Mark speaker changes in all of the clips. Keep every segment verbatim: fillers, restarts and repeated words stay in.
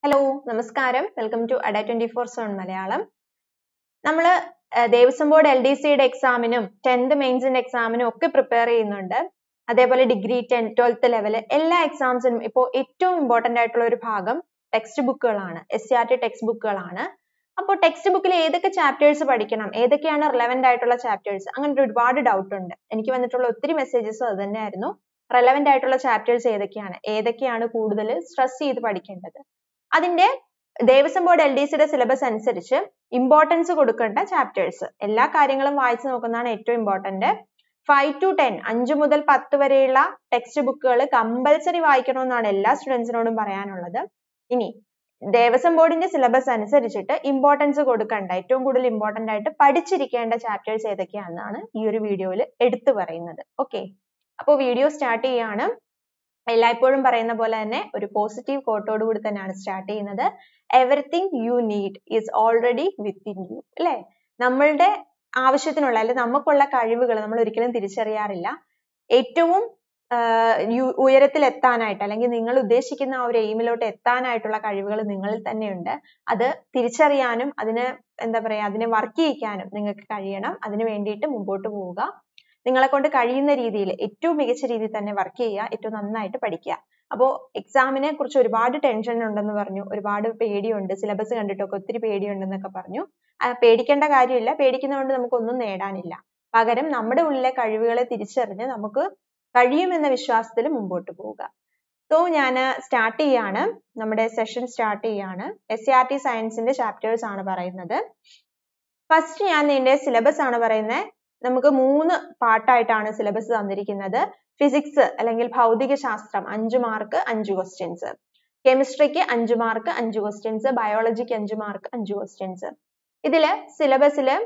Speaker 1: Hello, Namaskaram. Welcome to Adda two forty-seven Malayalam. നമ്മൾ Devaswom board L D സിയുടെ എക്സാമിനും tenth മെയിൻസിന്റെ എക്സാമിനും ഒക്കെ prepare ചെയ്യുന്നുണ്ട്. അതേപോലെ ഡിഗ്രി ടെൻ ട്വൽത്ത് ലെവൽ എല്ലാ എക്സാംസിനും ഇപ്പോൾ ഏറ്റവും ഇമ്പോർട്ടന്റ് ആയിട്ടുള്ള ഒരു ഭാഗം ടെക്സ്റ്റ് ബുക്കുകളാണ്. S C R T text ബുക്കുകളാണ്. അപ്പോൾ ടെക്സ്റ്റ് ബുക്കിൽ ഏതൊക്കെ ചാപ്റ്റേഴ്സ് പഠിക്കണം, ഏതൊക്കെയാണ് റിലവന്റ് ആയിട്ടുള്ള ചാപ്റ്റേഴ്സ്, അങ്ങനെ ഒരുപാട് ഡൗട്ട് ഉണ്ട്. എനിക്ക് വന്നിട്ടുള്ള ഒത്തിരി മെസ്സേജസ് അത് തന്നെയായിരുന്നു. റിലവന്റ് ആയിട്ടുള്ള ചാപ്റ്റേഴ്സ് ഏതൊക്കെയാണ്, ഏതൊക്കെയാണ് കൂടുതൽ സ്ട്രെസ് ചെയ്ത് പഠിക്കേണ്ടത്. അതിന്റെ ദേവസ്വം ബോർഡ് എൽ ഡി സിയുടെ സിലബസ് അനുസരിച്ച് ഇമ്പോർട്ടൻസ് കൊടുക്കേണ്ട ചാപ്റ്റേഴ്സ് എല്ലാ കാര്യങ്ങളും വായിച്ചു നോക്കുന്നതാണ് ഏറ്റവും ഇമ്പോർട്ടന്റ്. ഫൈവ് ടു ടെൻ അഞ്ചു മുതൽ പത്ത് വരെയുള്ള ടെക്സ്റ്റ് ബുക്കുകൾ കമ്പൽസറി വായിക്കണമെന്നാണ് എല്ലാ സ്റ്റുഡൻസിനോടും പറയാനുള്ളത്. ഇനി ദേവസ്വം ബോർഡിന്റെ സിലബസ് അനുസരിച്ചിട്ട് ഇമ്പോർട്ടൻസ് കൊടുക്കേണ്ട ഏറ്റവും കൂടുതൽ ഇമ്പോർട്ടന്റ് ആയിട്ട് പഠിച്ചിരിക്കേണ്ട ചാപ്റ്റേഴ്സ് ഏതൊക്കെയാണെന്നാണ് ഈ ഒരു വീഡിയോയിൽ എടുത്തു പറയുന്നത്. ഓക്കെ, അപ്പോൾ വീഡിയോ സ്റ്റാർട്ട് ചെയ്യാണ്. എല്ലായ്പ്പോഴും പറയുന്ന പോലെ തന്നെ ഒരു പോസിറ്റീവ് കോട്ടോട് കൂടി തന്നെയാണ് സ്റ്റാർട്ട് ചെയ്യുന്നത്. Everything you need is already within you. അല്ലെ, നമ്മളുടെ ആവശ്യത്തിനുള്ള അല്ലെങ്കിൽ നമുക്കുള്ള കഴിവുകൾ നമ്മൾ ഒരിക്കലും തിരിച്ചറിയാറില്ല. ഏറ്റവും ഉയരത്തിൽ എത്താനായിട്ട് അല്ലെങ്കിൽ നിങ്ങൾ ഉദ്ദേശിക്കുന്ന ആ ഒരു എയിമിലോട്ട് എത്താനായിട്ടുള്ള കഴിവുകൾ നിങ്ങളിൽ തന്നെയുണ്ട്. അത് തിരിച്ചറിയാനും അതിന് എന്താ പറയാ അതിനെ വർക്ക് ചെയ്യിക്കാനും നിങ്ങൾക്ക് കഴിയണം. അതിന് വേണ്ടിയിട്ട് മുമ്പോട്ട് പോവുക. നിങ്ങളെ കൊണ്ട് കഴിയുന്ന രീതിയിൽ ഏറ്റവും മികച്ച രീതിയിൽ തന്നെ വർക്ക് ചെയ്യുക, ഏറ്റവും നന്നായിട്ട് പഠിക്കുക. അപ്പോൾ എക്സാമിനെ കുറിച്ച് ഒരുപാട് ടെൻഷൻ ഉണ്ടെന്ന് പറഞ്ഞു, ഒരുപാട് പേടിയുണ്ട്, സിലബസ് കണ്ടിട്ടൊക്കെ ഒത്തിരി പേടിയുണ്ടെന്നൊക്കെ പറഞ്ഞു. പേടിക്കേണ്ട കാര്യമില്ല. പേടിക്കുന്നതുകൊണ്ട് നമുക്കൊന്നും നേടാനില്ല. പകരം നമ്മുടെ ഉള്ളിലെ കഴിവുകളെ തിരിച്ചറിഞ്ഞ് നമുക്ക് കഴിയുമെന്ന വിശ്വാസത്തിൽ മുമ്പോട്ട് പോവുക. സോ ഞാൻ സ്റ്റാർട്ട് ചെയ്യാണ്, നമ്മുടെ സെഷൻ സ്റ്റാർട്ട് ചെയ്യാണ്. എസ് സി ആർ ടി സയൻസിന്റെ ചാപ്റ്റേഴ്സ് ആണ് പറയുന്നത്. ഫസ്റ്റ് ഞാൻ ഇതിന്റെ സിലബസ് ആണ് പറയുന്നത്. നമുക്ക് മൂന്ന് പാർട്ടായിട്ടാണ് സിലബസ് തന്നിരിക്കുന്നത്. ഫിസിക്സ് അല്ലെങ്കിൽ ഭൗതിക ശാസ്ത്രം അഞ്ച് മാർക്ക് അഞ്ച് ക്വസ്റ്റ്യൻസ്, കെമിസ്ട്രിക്ക് അഞ്ച് മാർക്ക് അഞ്ച് ക്വസ്റ്റ്യൻസ്, ബയോളജിക്ക് അഞ്ച് മാർക്ക് അഞ്ച് ക്വസ്റ്റ്യൻസ്. ഇതില് സിലബസില്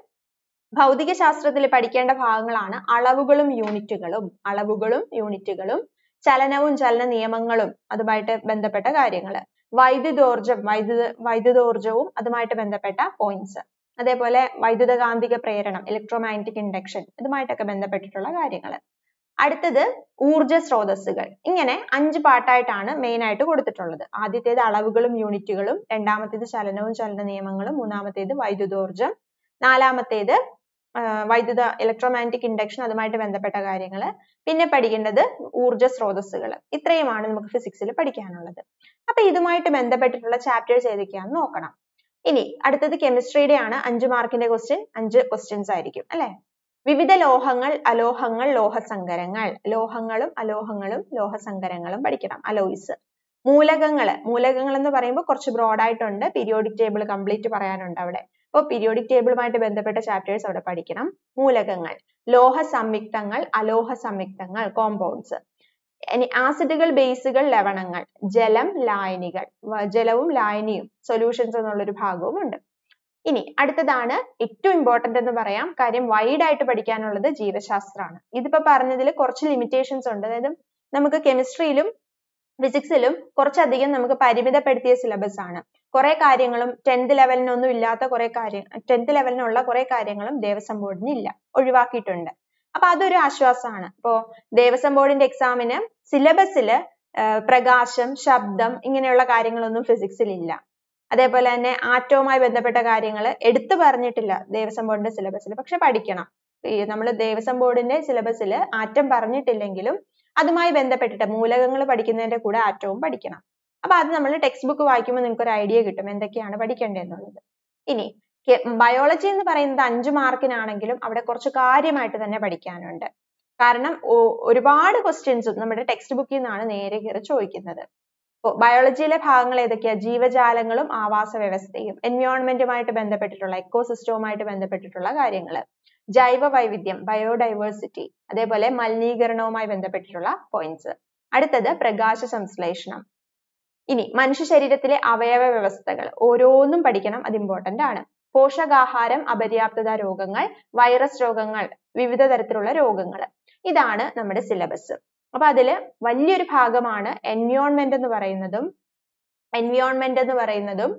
Speaker 1: ഭൗതിക ശാസ്ത്രത്തിൽ പഠിക്കേണ്ട ഭാഗങ്ങളാണ് അളവുകളും യൂണിറ്റുകളും അളവുകളും യൂണിറ്റുകളും ചലനവും ചലന നിയമങ്ങളും അതുമായിട്ട് ബന്ധപ്പെട്ട കാര്യങ്ങൾ, വൈദ്യുതോർജം വൈദ്യുത വൈദ്യുതോർജവും അതുമായിട്ട് ബന്ധപ്പെട്ട പോയിന്റ്സ്, അതേപോലെ വൈദ്യുതകാന്തിക പ്രേരണം ഇലക്ട്രോമാഗ്നറ്റിക് ഇൻഡക്ഷൻ ഇതുമായിട്ടൊക്കെ ബന്ധപ്പെട്ടിട്ടുള്ള കാര്യങ്ങൾ. അടുത്തത് ഊർജ സ്രോതസ്സുകൾ. ഇങ്ങനെ അഞ്ച് പാർട്ടായിട്ടാണ് മെയിൻ ആയിട്ട് കൊടുത്തിട്ടുള്ളത്. ആദ്യത്തേത് അളവുകളും യൂണിറ്റുകളും, രണ്ടാമത്തേത് ചലനവും ചലന നിയമങ്ങളും, മൂന്നാമത്തേത് വൈദ്യുതോർജം, നാലാമത്തേത് വൈദ്യുത ഇലക്ട്രോമാഗ്നറ്റിക് ഇൻഡക്ഷൻ അതുമായിട്ട് ബന്ധപ്പെട്ട കാര്യങ്ങൾ, പിന്നെ പഠിക്കേണ്ടത് ഊർജ സ്രോതസ്സുകൾ. ഇത്രയുമാണ് നമുക്ക് ഫിസിക്സിൽ പഠിക്കാനുള്ളത്. അപ്പൊ ഇതുമായിട്ട് ബന്ധപ്പെട്ടിട്ടുള്ള ചാപ്റ്റേഴ്സ് ഏതൊക്കെയാണെന്ന് നോക്കണം. ഇനി അടുത്തത് കെമിസ്ട്രിയുടെ ആണ്. അഞ്ച് മാർക്കിന്റെ ക്വസ്റ്റ്യൻ അഞ്ച് ക്വസ്റ്റ്യൻസ് ആയിരിക്കും അല്ലെ. വിവിധ ലോഹങ്ങൾ, അലോഹങ്ങൾ, ലോഹസങ്കരങ്ങൾ. ലോഹങ്ങളും അലോഹങ്ങളും ലോഹസങ്കരങ്ങളും പഠിക്കണം, അലോയ്സ്. മൂലകങ്ങള് മൂലകങ്ങൾ എന്ന് പറയുമ്പോൾ കുറച്ച് ബ്രോഡ് ആയിട്ടുണ്ട്. പീരിയോഡിക് ടേബിൾ കംപ്ലീറ്റ് പറയാനുണ്ട് അവിടെ. അപ്പോൾ പീരിയോഡിക് ടേബിളുമായിട്ട് ബന്ധപ്പെട്ട ചാപ്റ്റേഴ്സ് അവിടെ പഠിക്കണം. മൂലകങ്ങൾ, ലോഹ സംയുക്തങ്ങൾ, അലോഹ സംയുക്തങ്ങൾ, കോമ്പൗണ്ട്സ്. ഇനി ആസിഡുകൾ, ബേസുകൾ, ലവണങ്ങൾ, ജലം, ലായനികൾ. ജലവും ലായനിയും സൊല്യൂഷൻസ് എന്നുള്ളൊരു ഭാഗവും ഉണ്ട്. ഇനി അടുത്തതാണ് ഏറ്റവും ഇമ്പോർട്ടന്റ് എന്ന് പറയാം, കാര്യം വൈഡ് ആയിട്ട് പഠിക്കാനുള്ളത് ജീവശാസ്ത്രമാണ്. ഇതിപ്പോ പറഞ്ഞതിൽ കുറച്ച് ലിമിറ്റേഷൻസ് ഉണ്ട്. അതായത് നമുക്ക് കെമിസ്ട്രിയിലും ഫിസിക്സിലും കുറച്ചധികം നമുക്ക് പരിമിതപ്പെടുത്തിയ സിലബസ് ആണ്. കുറെ കാര്യങ്ങളും ടെൻത്ത് ലെവലിനൊന്നും ഇല്ലാത്ത കുറെ കാര്യങ്ങൾ ടെൻത്ത് ലെവലിനുള്ള കുറെ കാര്യങ്ങളും ദേവസ്വം ബോർഡിന് ഇല്ല, ഒഴിവാക്കിയിട്ടുണ്ട്. അപ്പൊ അതൊരു ആശ്വാസമാണ്. ഇപ്പോ ദേവസ്വം ബോർഡിന്റെ എക്സാമിന് സിലബസില് പ്രകാശം, ശബ്ദം ഇങ്ങനെയുള്ള കാര്യങ്ങളൊന്നും ഫിസിക്സിൽ ഇല്ല. അതേപോലെ തന്നെ ആറ്റവുമായി ബന്ധപ്പെട്ട കാര്യങ്ങൾ എടുത്തു പറഞ്ഞിട്ടില്ല ദേവസ്വം ബോർഡിന്റെ സിലബസിൽ. പക്ഷെ പഠിക്കണം. ഈ നമ്മൾ ദേവസ്വം ബോർഡിന്റെ സിലബസിൽ ആറ്റം പറഞ്ഞിട്ടില്ലെങ്കിലും അതുമായി ബന്ധപ്പെട്ടിട്ട് മൂലകങ്ങൾ പഠിക്കുന്നതിന്റെ കൂടെ ആറ്റവും പഠിക്കണം. അപ്പൊ അത് നമ്മൾ ടെക്സ്റ്റ് ബുക്ക് വായിക്കുമ്പോൾ നിങ്ങൾക്ക് ഒരു ഐഡിയ കിട്ടും എന്തൊക്കെയാണ് പഠിക്കേണ്ടതെന്നുള്ളത്. ഇനി ബയോളജി എന്ന് പറയുന്നത് അഞ്ചു മാർക്കിനാണെങ്കിലും അവിടെ കുറച്ച് കാര്യമായിട്ട് തന്നെ പഠിക്കാനുണ്ട്. കാരണം ഒരുപാട് ക്വസ്റ്റ്യൻസും നമ്മുടെ ടെക്സ്റ്റ് ബുക്കിൽ നിന്നാണ് നേരെ കയറി ചോദിക്കുന്നത്. ബയോളജിയിലെ ഭാഗങ്ങൾ ഏതൊക്കെയാ? ജീവജാലങ്ങളും ആവാസ വ്യവസ്ഥയും, എൻവയോൺമെന്റുമായിട്ട് ബന്ധപ്പെട്ടിട്ടുള്ള എക്കോസിസ്റ്റവുമായിട്ട് ബന്ധപ്പെട്ടിട്ടുള്ള കാര്യങ്ങൾ, ജൈവ വൈവിധ്യം ബയോഡൈവേഴ്സിറ്റി, അതേപോലെ മലിനീകരണവുമായി ബന്ധപ്പെട്ടിട്ടുള്ള പോയിന്റ്സ്. അടുത്തത് പ്രകാശ സംശ്ലേഷണം. ഇനി മനുഷ്യ ശരീരത്തിലെ അവയവ വ്യവസ്ഥകൾ ഓരോന്നും പഠിക്കണം, അത് ഇമ്പോർട്ടന്റ് ആണ്. പോഷകാഹാരം, അപര്യാപ്തത രോഗങ്ങൾ, വൈറസ് രോഗങ്ങൾ, വിവിധ തരത്തിലുള്ള രോഗങ്ങൾ. ഇതാണ് നമ്മുടെ സിലബസ്. അപ്പൊ അതില് വലിയൊരു ഭാഗമാണ് എൻവയോൺമെന്റ് എന്ന് പറയുന്നതും എൻവയോൺമെന്റ് എന്ന് പറയുന്നതും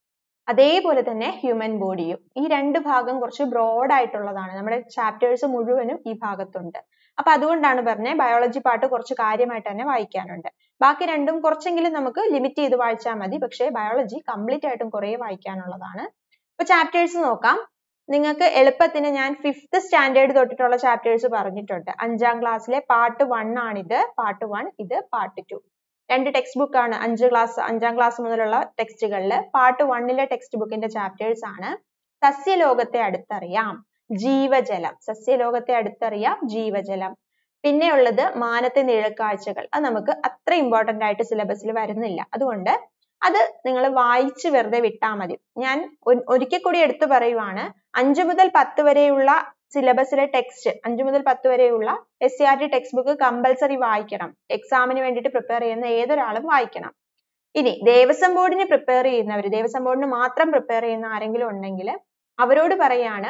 Speaker 1: അതേപോലെ തന്നെ ഹ്യൂമൻ ബോഡിയും. ഈ രണ്ട് ഭാഗം കുറച്ച് ബ്രോഡ് ആയിട്ടുള്ളതാണ്. നമ്മുടെ ചാപ്റ്റേഴ്സ് മുഴുവനും ഈ ഭാഗത്തുണ്ട്. അപ്പൊ അതുകൊണ്ടാണ് പറഞ്ഞത് ബയോളജി പാർട്ട് കുറച്ച് കാര്യമായിട്ട് തന്നെ വായിക്കാനുണ്ട്. ബാക്കി രണ്ടും കുറച്ചെങ്കിലും നമുക്ക് ലിമിറ്റ് ചെയ്ത് വായിച്ചാൽ മതി. പക്ഷേ ബയോളജി കംപ്ലീറ്റ് ആയിട്ടും കുറെ വായിക്കാനുള്ളതാണ്. അപ്പൊ ചാപ്റ്റേഴ്സ് നോക്കാം. നിങ്ങൾക്ക് എളുപ്പത്തിന് ഞാൻ ഫിഫ്ത്ത് സ്റ്റാൻഡേർഡ് തൊട്ടിട്ടുള്ള ചാപ്റ്റേഴ്സ് പറഞ്ഞിട്ടുണ്ട്. അഞ്ചാം ക്ലാസ്സിലെ പാർട്ട് വൺ ആണിത്. പാർട്ട് വൺ, ഇത് പാർട്ട് ടു. രണ്ട് ടെക്സ്റ്റ് ബുക്ക് ആണ് അഞ്ച് ക്ലാസ് അഞ്ചാം ക്ലാസ് മുതലുള്ള ടെക്സ്റ്റുകളിൽ. പാർട്ട് വണ്ണിലെ ടെക്സ്റ്റ് ബുക്കിന്റെ ചാപ്റ്റേഴ്സ് ആണ് സസ്യലോകത്തെ അടുത്തറിയാം, ജീവജലം. സസ്യലോകത്തെ അടുത്തറിയാം, ജീവജലം. പിന്നെ ഉള്ളത് മാനത്തെ നിഴൽക്കാഴ്ചകൾ. അത് നമുക്ക് അത്ര ഇമ്പോർട്ടന്റ് ആയിട്ട് സിലബസിൽ വരുന്നില്ല. അതുകൊണ്ട് അത് നിങ്ങൾ വായിച്ച് വെറുതെ വിട്ടാൽ മതി. ഞാൻ ഒരിക്കൽ കൂടി എടുത്തു പറയുവാണ്, അഞ്ചു മുതൽ പത്ത് വരെയുള്ള സിലബസിലെ ടെക്സ്റ്റ്, അഞ്ചു മുതൽ പത്ത് വരെയുള്ള S C R T text book compulsory വായിക്കണം. എക്സാമിന് വേണ്ടിയിട്ട് പ്രിപ്പയർ ചെയ്യുന്ന ഏതൊരാളും വായിക്കണം. ഇനി ദേവസ്വം ബോർഡിന് പ്രിപ്പയർ ചെയ്യുന്നവർ, ദേവസ്വം ബോർഡിന് മാത്രം പ്രിപ്പയർ ചെയ്യുന്ന ആരെങ്കിലും ഉണ്ടെങ്കിൽ അവരോട് പറയാണ്,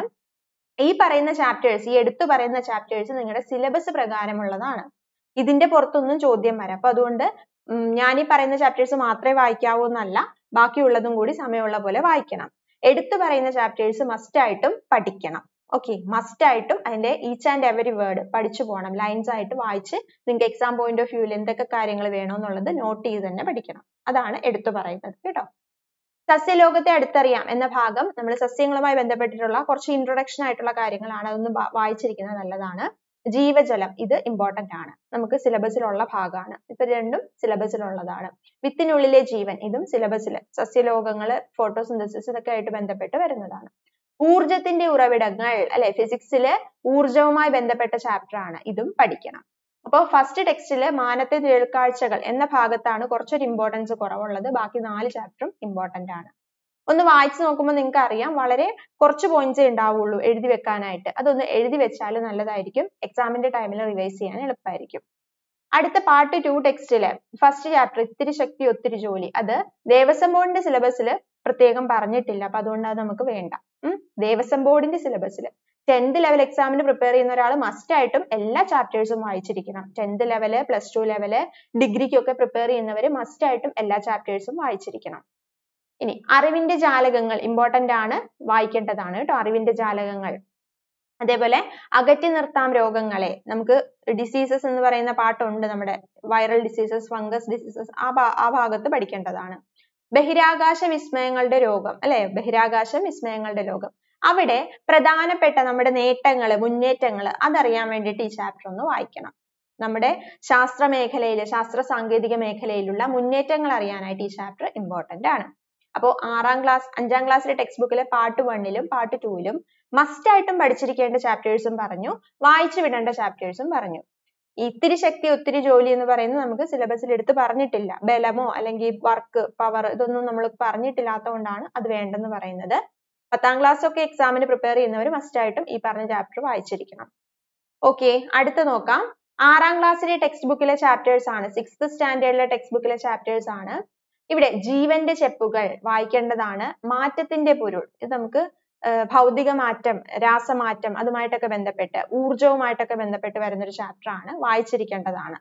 Speaker 1: ഈ പറയുന്ന ചാപ്റ്റേഴ്സ്, ഈ എടുത്തു പറയുന്ന ചാപ്റ്റേഴ്സ് നിങ്ങളുടെ സിലബസ് പ്രകാരമുള്ളതാണ്. ഇതിന്റെ പുറത്തൊന്നും ചോദ്യം വരാം. അപ്പൊ അതുകൊണ്ട് ഞാൻ ഈ പറയുന്ന ചാപ്റ്റേഴ്സ് മാത്രമേ വായിക്കാവൂ എന്നല്ല, ബാക്കിയുള്ളതും കൂടി സമയമുള്ള പോലെ വായിക്കണം. എടുത്തു പറയുന്ന ചാപ്റ്റേഴ്സ് മസ്റ്റ് ആയിട്ടും പഠിക്കണം. ഓക്കെ, മസ്റ്റ് ആയിട്ടും അതിന്റെ ഈച്ച് ആൻഡ് എവരി വേർഡ് പഠിച്ചു പോകണം. ലൈൻസ് ആയിട്ട് വായിച്ച് നിങ്ങൾക്ക് എക്സാം പോയിന്റ് ഓഫ് വ്യൂവിൽ എന്തൊക്കെ കാര്യങ്ങൾ വേണമെന്നുള്ളത് നോട്ട് ചെയ്ത് തന്നെ പഠിക്കണം. അതാണ് എടുത്തു പറയുന്നത് കേട്ടോ. സസ്യലോകത്തെ അടുത്തറിയാം എന്ന ഭാഗം നമ്മൾ സസ്യങ്ങളുമായി ബന്ധപ്പെട്ടിട്ടുള്ള കുറച്ച് ഇൻട്രൊഡക്ഷൻ ആയിട്ടുള്ള കാര്യങ്ങളാണ്. അതൊന്ന് വായിച്ചിരിക്കുന്നത് നല്ലതാണ്. ജീവജലം, ഇത് ഇമ്പോർട്ടന്റ് ആണ്, നമുക്ക് സിലബസിലുള്ള ഭാഗമാണ്. ഇപ്പൊ രണ്ടും സിലബസിലുള്ളതാണ്. വിത്തിനുള്ളിലെ ജീവൻ, ഇതും സിലബസിൽ, സസ്യലോകങ്ങള്, ഫോട്ടോസിന്തസിസ് ഇതൊക്കെ ആയിട്ട് ബന്ധപ്പെട്ട് വരുന്നതാണ്. ഊർജത്തിന്റെ ഉറവിടങ്ങൾ അല്ലെ, ഫിസിക്സിലെ ഊർജവുമായി ബന്ധപ്പെട്ട ചാപ്റ്റർ ആണ്, ഇതും പഠിക്കണം. അപ്പോൾ ഫസ്റ്റ് ടെക്സ്റ്റില് മാനത്തെ നിഴൽക്കാഴ്ചകൾ എന്ന ഭാഗത്താണ് കുറച്ചൊരു ഇമ്പോർട്ടൻസ് കുറവുള്ളത്. ബാക്കി നാല് ചാപ്റ്ററും ഇമ്പോർട്ടന്റ് ആണ്. ഒന്ന് വായിച്ചു നോക്കുമ്പോൾ നിങ്ങൾക്ക് അറിയാം, വളരെ കുറച്ച് പോയിന്റ്സേ ഉണ്ടാവുള്ളൂ എഴുതി വെക്കാനായിട്ട്. അതൊന്ന് എഴുതി വെച്ചാൽ നല്ലതായിരിക്കും. എക്സാമിന്റെ ടൈമിൽ റിവൈസ് ചെയ്യാൻ എളുപ്പമായിരിക്കും. അടുത്ത പാർട്ട് ടു ടെക്സ്റ്റില് ഫസ്റ്റ് ചാപ്റ്റർ ഇത്തിരി ശക്തി ഒത്തിരി ജോലി, അത് ദേവസ്വം ബോർഡിന്റെ സിലബസിൽ പ്രത്യേകം പറഞ്ഞിട്ടില്ല. അപ്പൊ അതുകൊണ്ട് അത് നമുക്ക് വേണ്ട. ഉം ദേവസ്വം ബോർഡിന്റെ സിലബസിൽ ടെൻത്ത് ലെവൽ എക്സാമിന് പ്രിപ്പയർ ചെയ്യുന്ന ഒരാൾ മസ്റ്റ് ആയിട്ടും എല്ലാ ചാപ്റ്റേഴ്സും വായിച്ചിരിക്കണം. Tenth level, plus two level, ഡിഗ്രിക്കൊക്കെ പ്രിപ്പയർ ചെയ്യുന്നവര് മസ്റ്റ് ആയിട്ടും എല്ലാ ചാപ്റ്റേഴ്സും വായിച്ചിരിക്കണം. ഇനി അറിവിന്റെ ജാലകങ്ങൾ ഇമ്പോർട്ടന്റ് ആണ്, വായിക്കേണ്ടതാണ് കേട്ടോ. അറിവിന്റെ ജാലകങ്ങൾ, അതേപോലെ അകറ്റി നിർത്താം രോഗങ്ങളെ, നമുക്ക് ഡിസീസസ് എന്ന് പറയുന്ന പാട്ടുണ്ട്, നമ്മുടെ വൈറൽ ഡിസീസസ്, ഫംഗസ് ഡിസീസസ്, ആ ആ ഭാഗത്ത് പഠിക്കേണ്ടതാണ്. ബഹിരാകാശ വിസ്മയങ്ങളുടെ രോഗം അല്ലെ, ബഹിരാകാശ വിസ്മയങ്ങളുടെ രോഗം, അവിടെ പ്രധാനപ്പെട്ട നമ്മുടെ നേട്ടങ്ങള്, മുന്നേറ്റങ്ങള് അതറിയാൻ വേണ്ടിയിട്ട് ഈ ചാപ്റ്റർ ഒന്ന് വായിക്കണം. നമ്മുടെ ശാസ്ത്ര മേഖലയില്, ശാസ്ത്ര സാങ്കേതിക മേഖലയിലുള്ള മുന്നേറ്റങ്ങൾ അറിയാനായിട്ട് ഈ ചാപ്റ്റർ ഇമ്പോർട്ടന്റ് ആണ്. അപ്പോൾ ആറാം ക്ലാസ് അഞ്ചാം ക്ലാസ്സിലെ ടെക്സ്റ്റ് ബുക്കിലെ പാർട്ട് വണ്ണിലും പാർട്ട് ടൂവിലും മസ്റ്റ് ആയിട്ടും പഠിച്ചിരിക്കേണ്ട ചാപ്റ്റേഴ്സും പറഞ്ഞു, വായിച്ചു വിടേണ്ട ചാപ്റ്റേഴ്സും പറഞ്ഞു. ഇത്തിരി ശക്തി ഒത്തിരി ജോലി എന്ന് പറയുന്നത് നമുക്ക് സിലബസിൽ എടുത്ത് പറഞ്ഞിട്ടില്ല. ബലമോ അല്ലെങ്കിൽ വർക്ക്, പവർ, ഇതൊന്നും നമ്മൾ പറഞ്ഞിട്ടില്ലാത്തതുകൊണ്ടാണ് അത് വേണ്ടെന്ന് പറയുന്നത്. പത്താം ക്ലാസ് ഒക്കെ എക്സാമിന് പ്രിപ്പയർ ചെയ്യുന്നവർ മസ്റ്റ് ആയിട്ടും ഈ പറഞ്ഞ ചാപ്റ്റർ വായിച്ചിരിക്കണം. ഓക്കെ, അടുത്ത നോക്കാം. ആറാം ക്ലാസ്സിലെ ടെക്സ്റ്റ് ബുക്കിലെ ചാപ്റ്റേഴ്സ് ആണ്, സിക്സ്ത് സ്റ്റാൻഡേർഡിലെ ടെക്സ്റ്റ് ബുക്കിലെ ചാപ്റ്റേഴ്സ് ആണ്. ഇവിടെ ജീവന്റെ ചെപ്പുകൾ വായിക്കേണ്ടതാണ്. മാറ്റത്തിന്റെ പൊരുൾ, ഇത് നമുക്ക് ഭൗതിക മാറ്റം, രാസമാറ്റം അതുമായിട്ടൊക്കെ ബന്ധപ്പെട്ട്, ഊർജവുമായിട്ടൊക്കെ ബന്ധപ്പെട്ട് വരുന്ന ഒരു ചാപ്റ്റർ ആണ്, വായിച്ചിരിക്കേണ്ടതാണ്.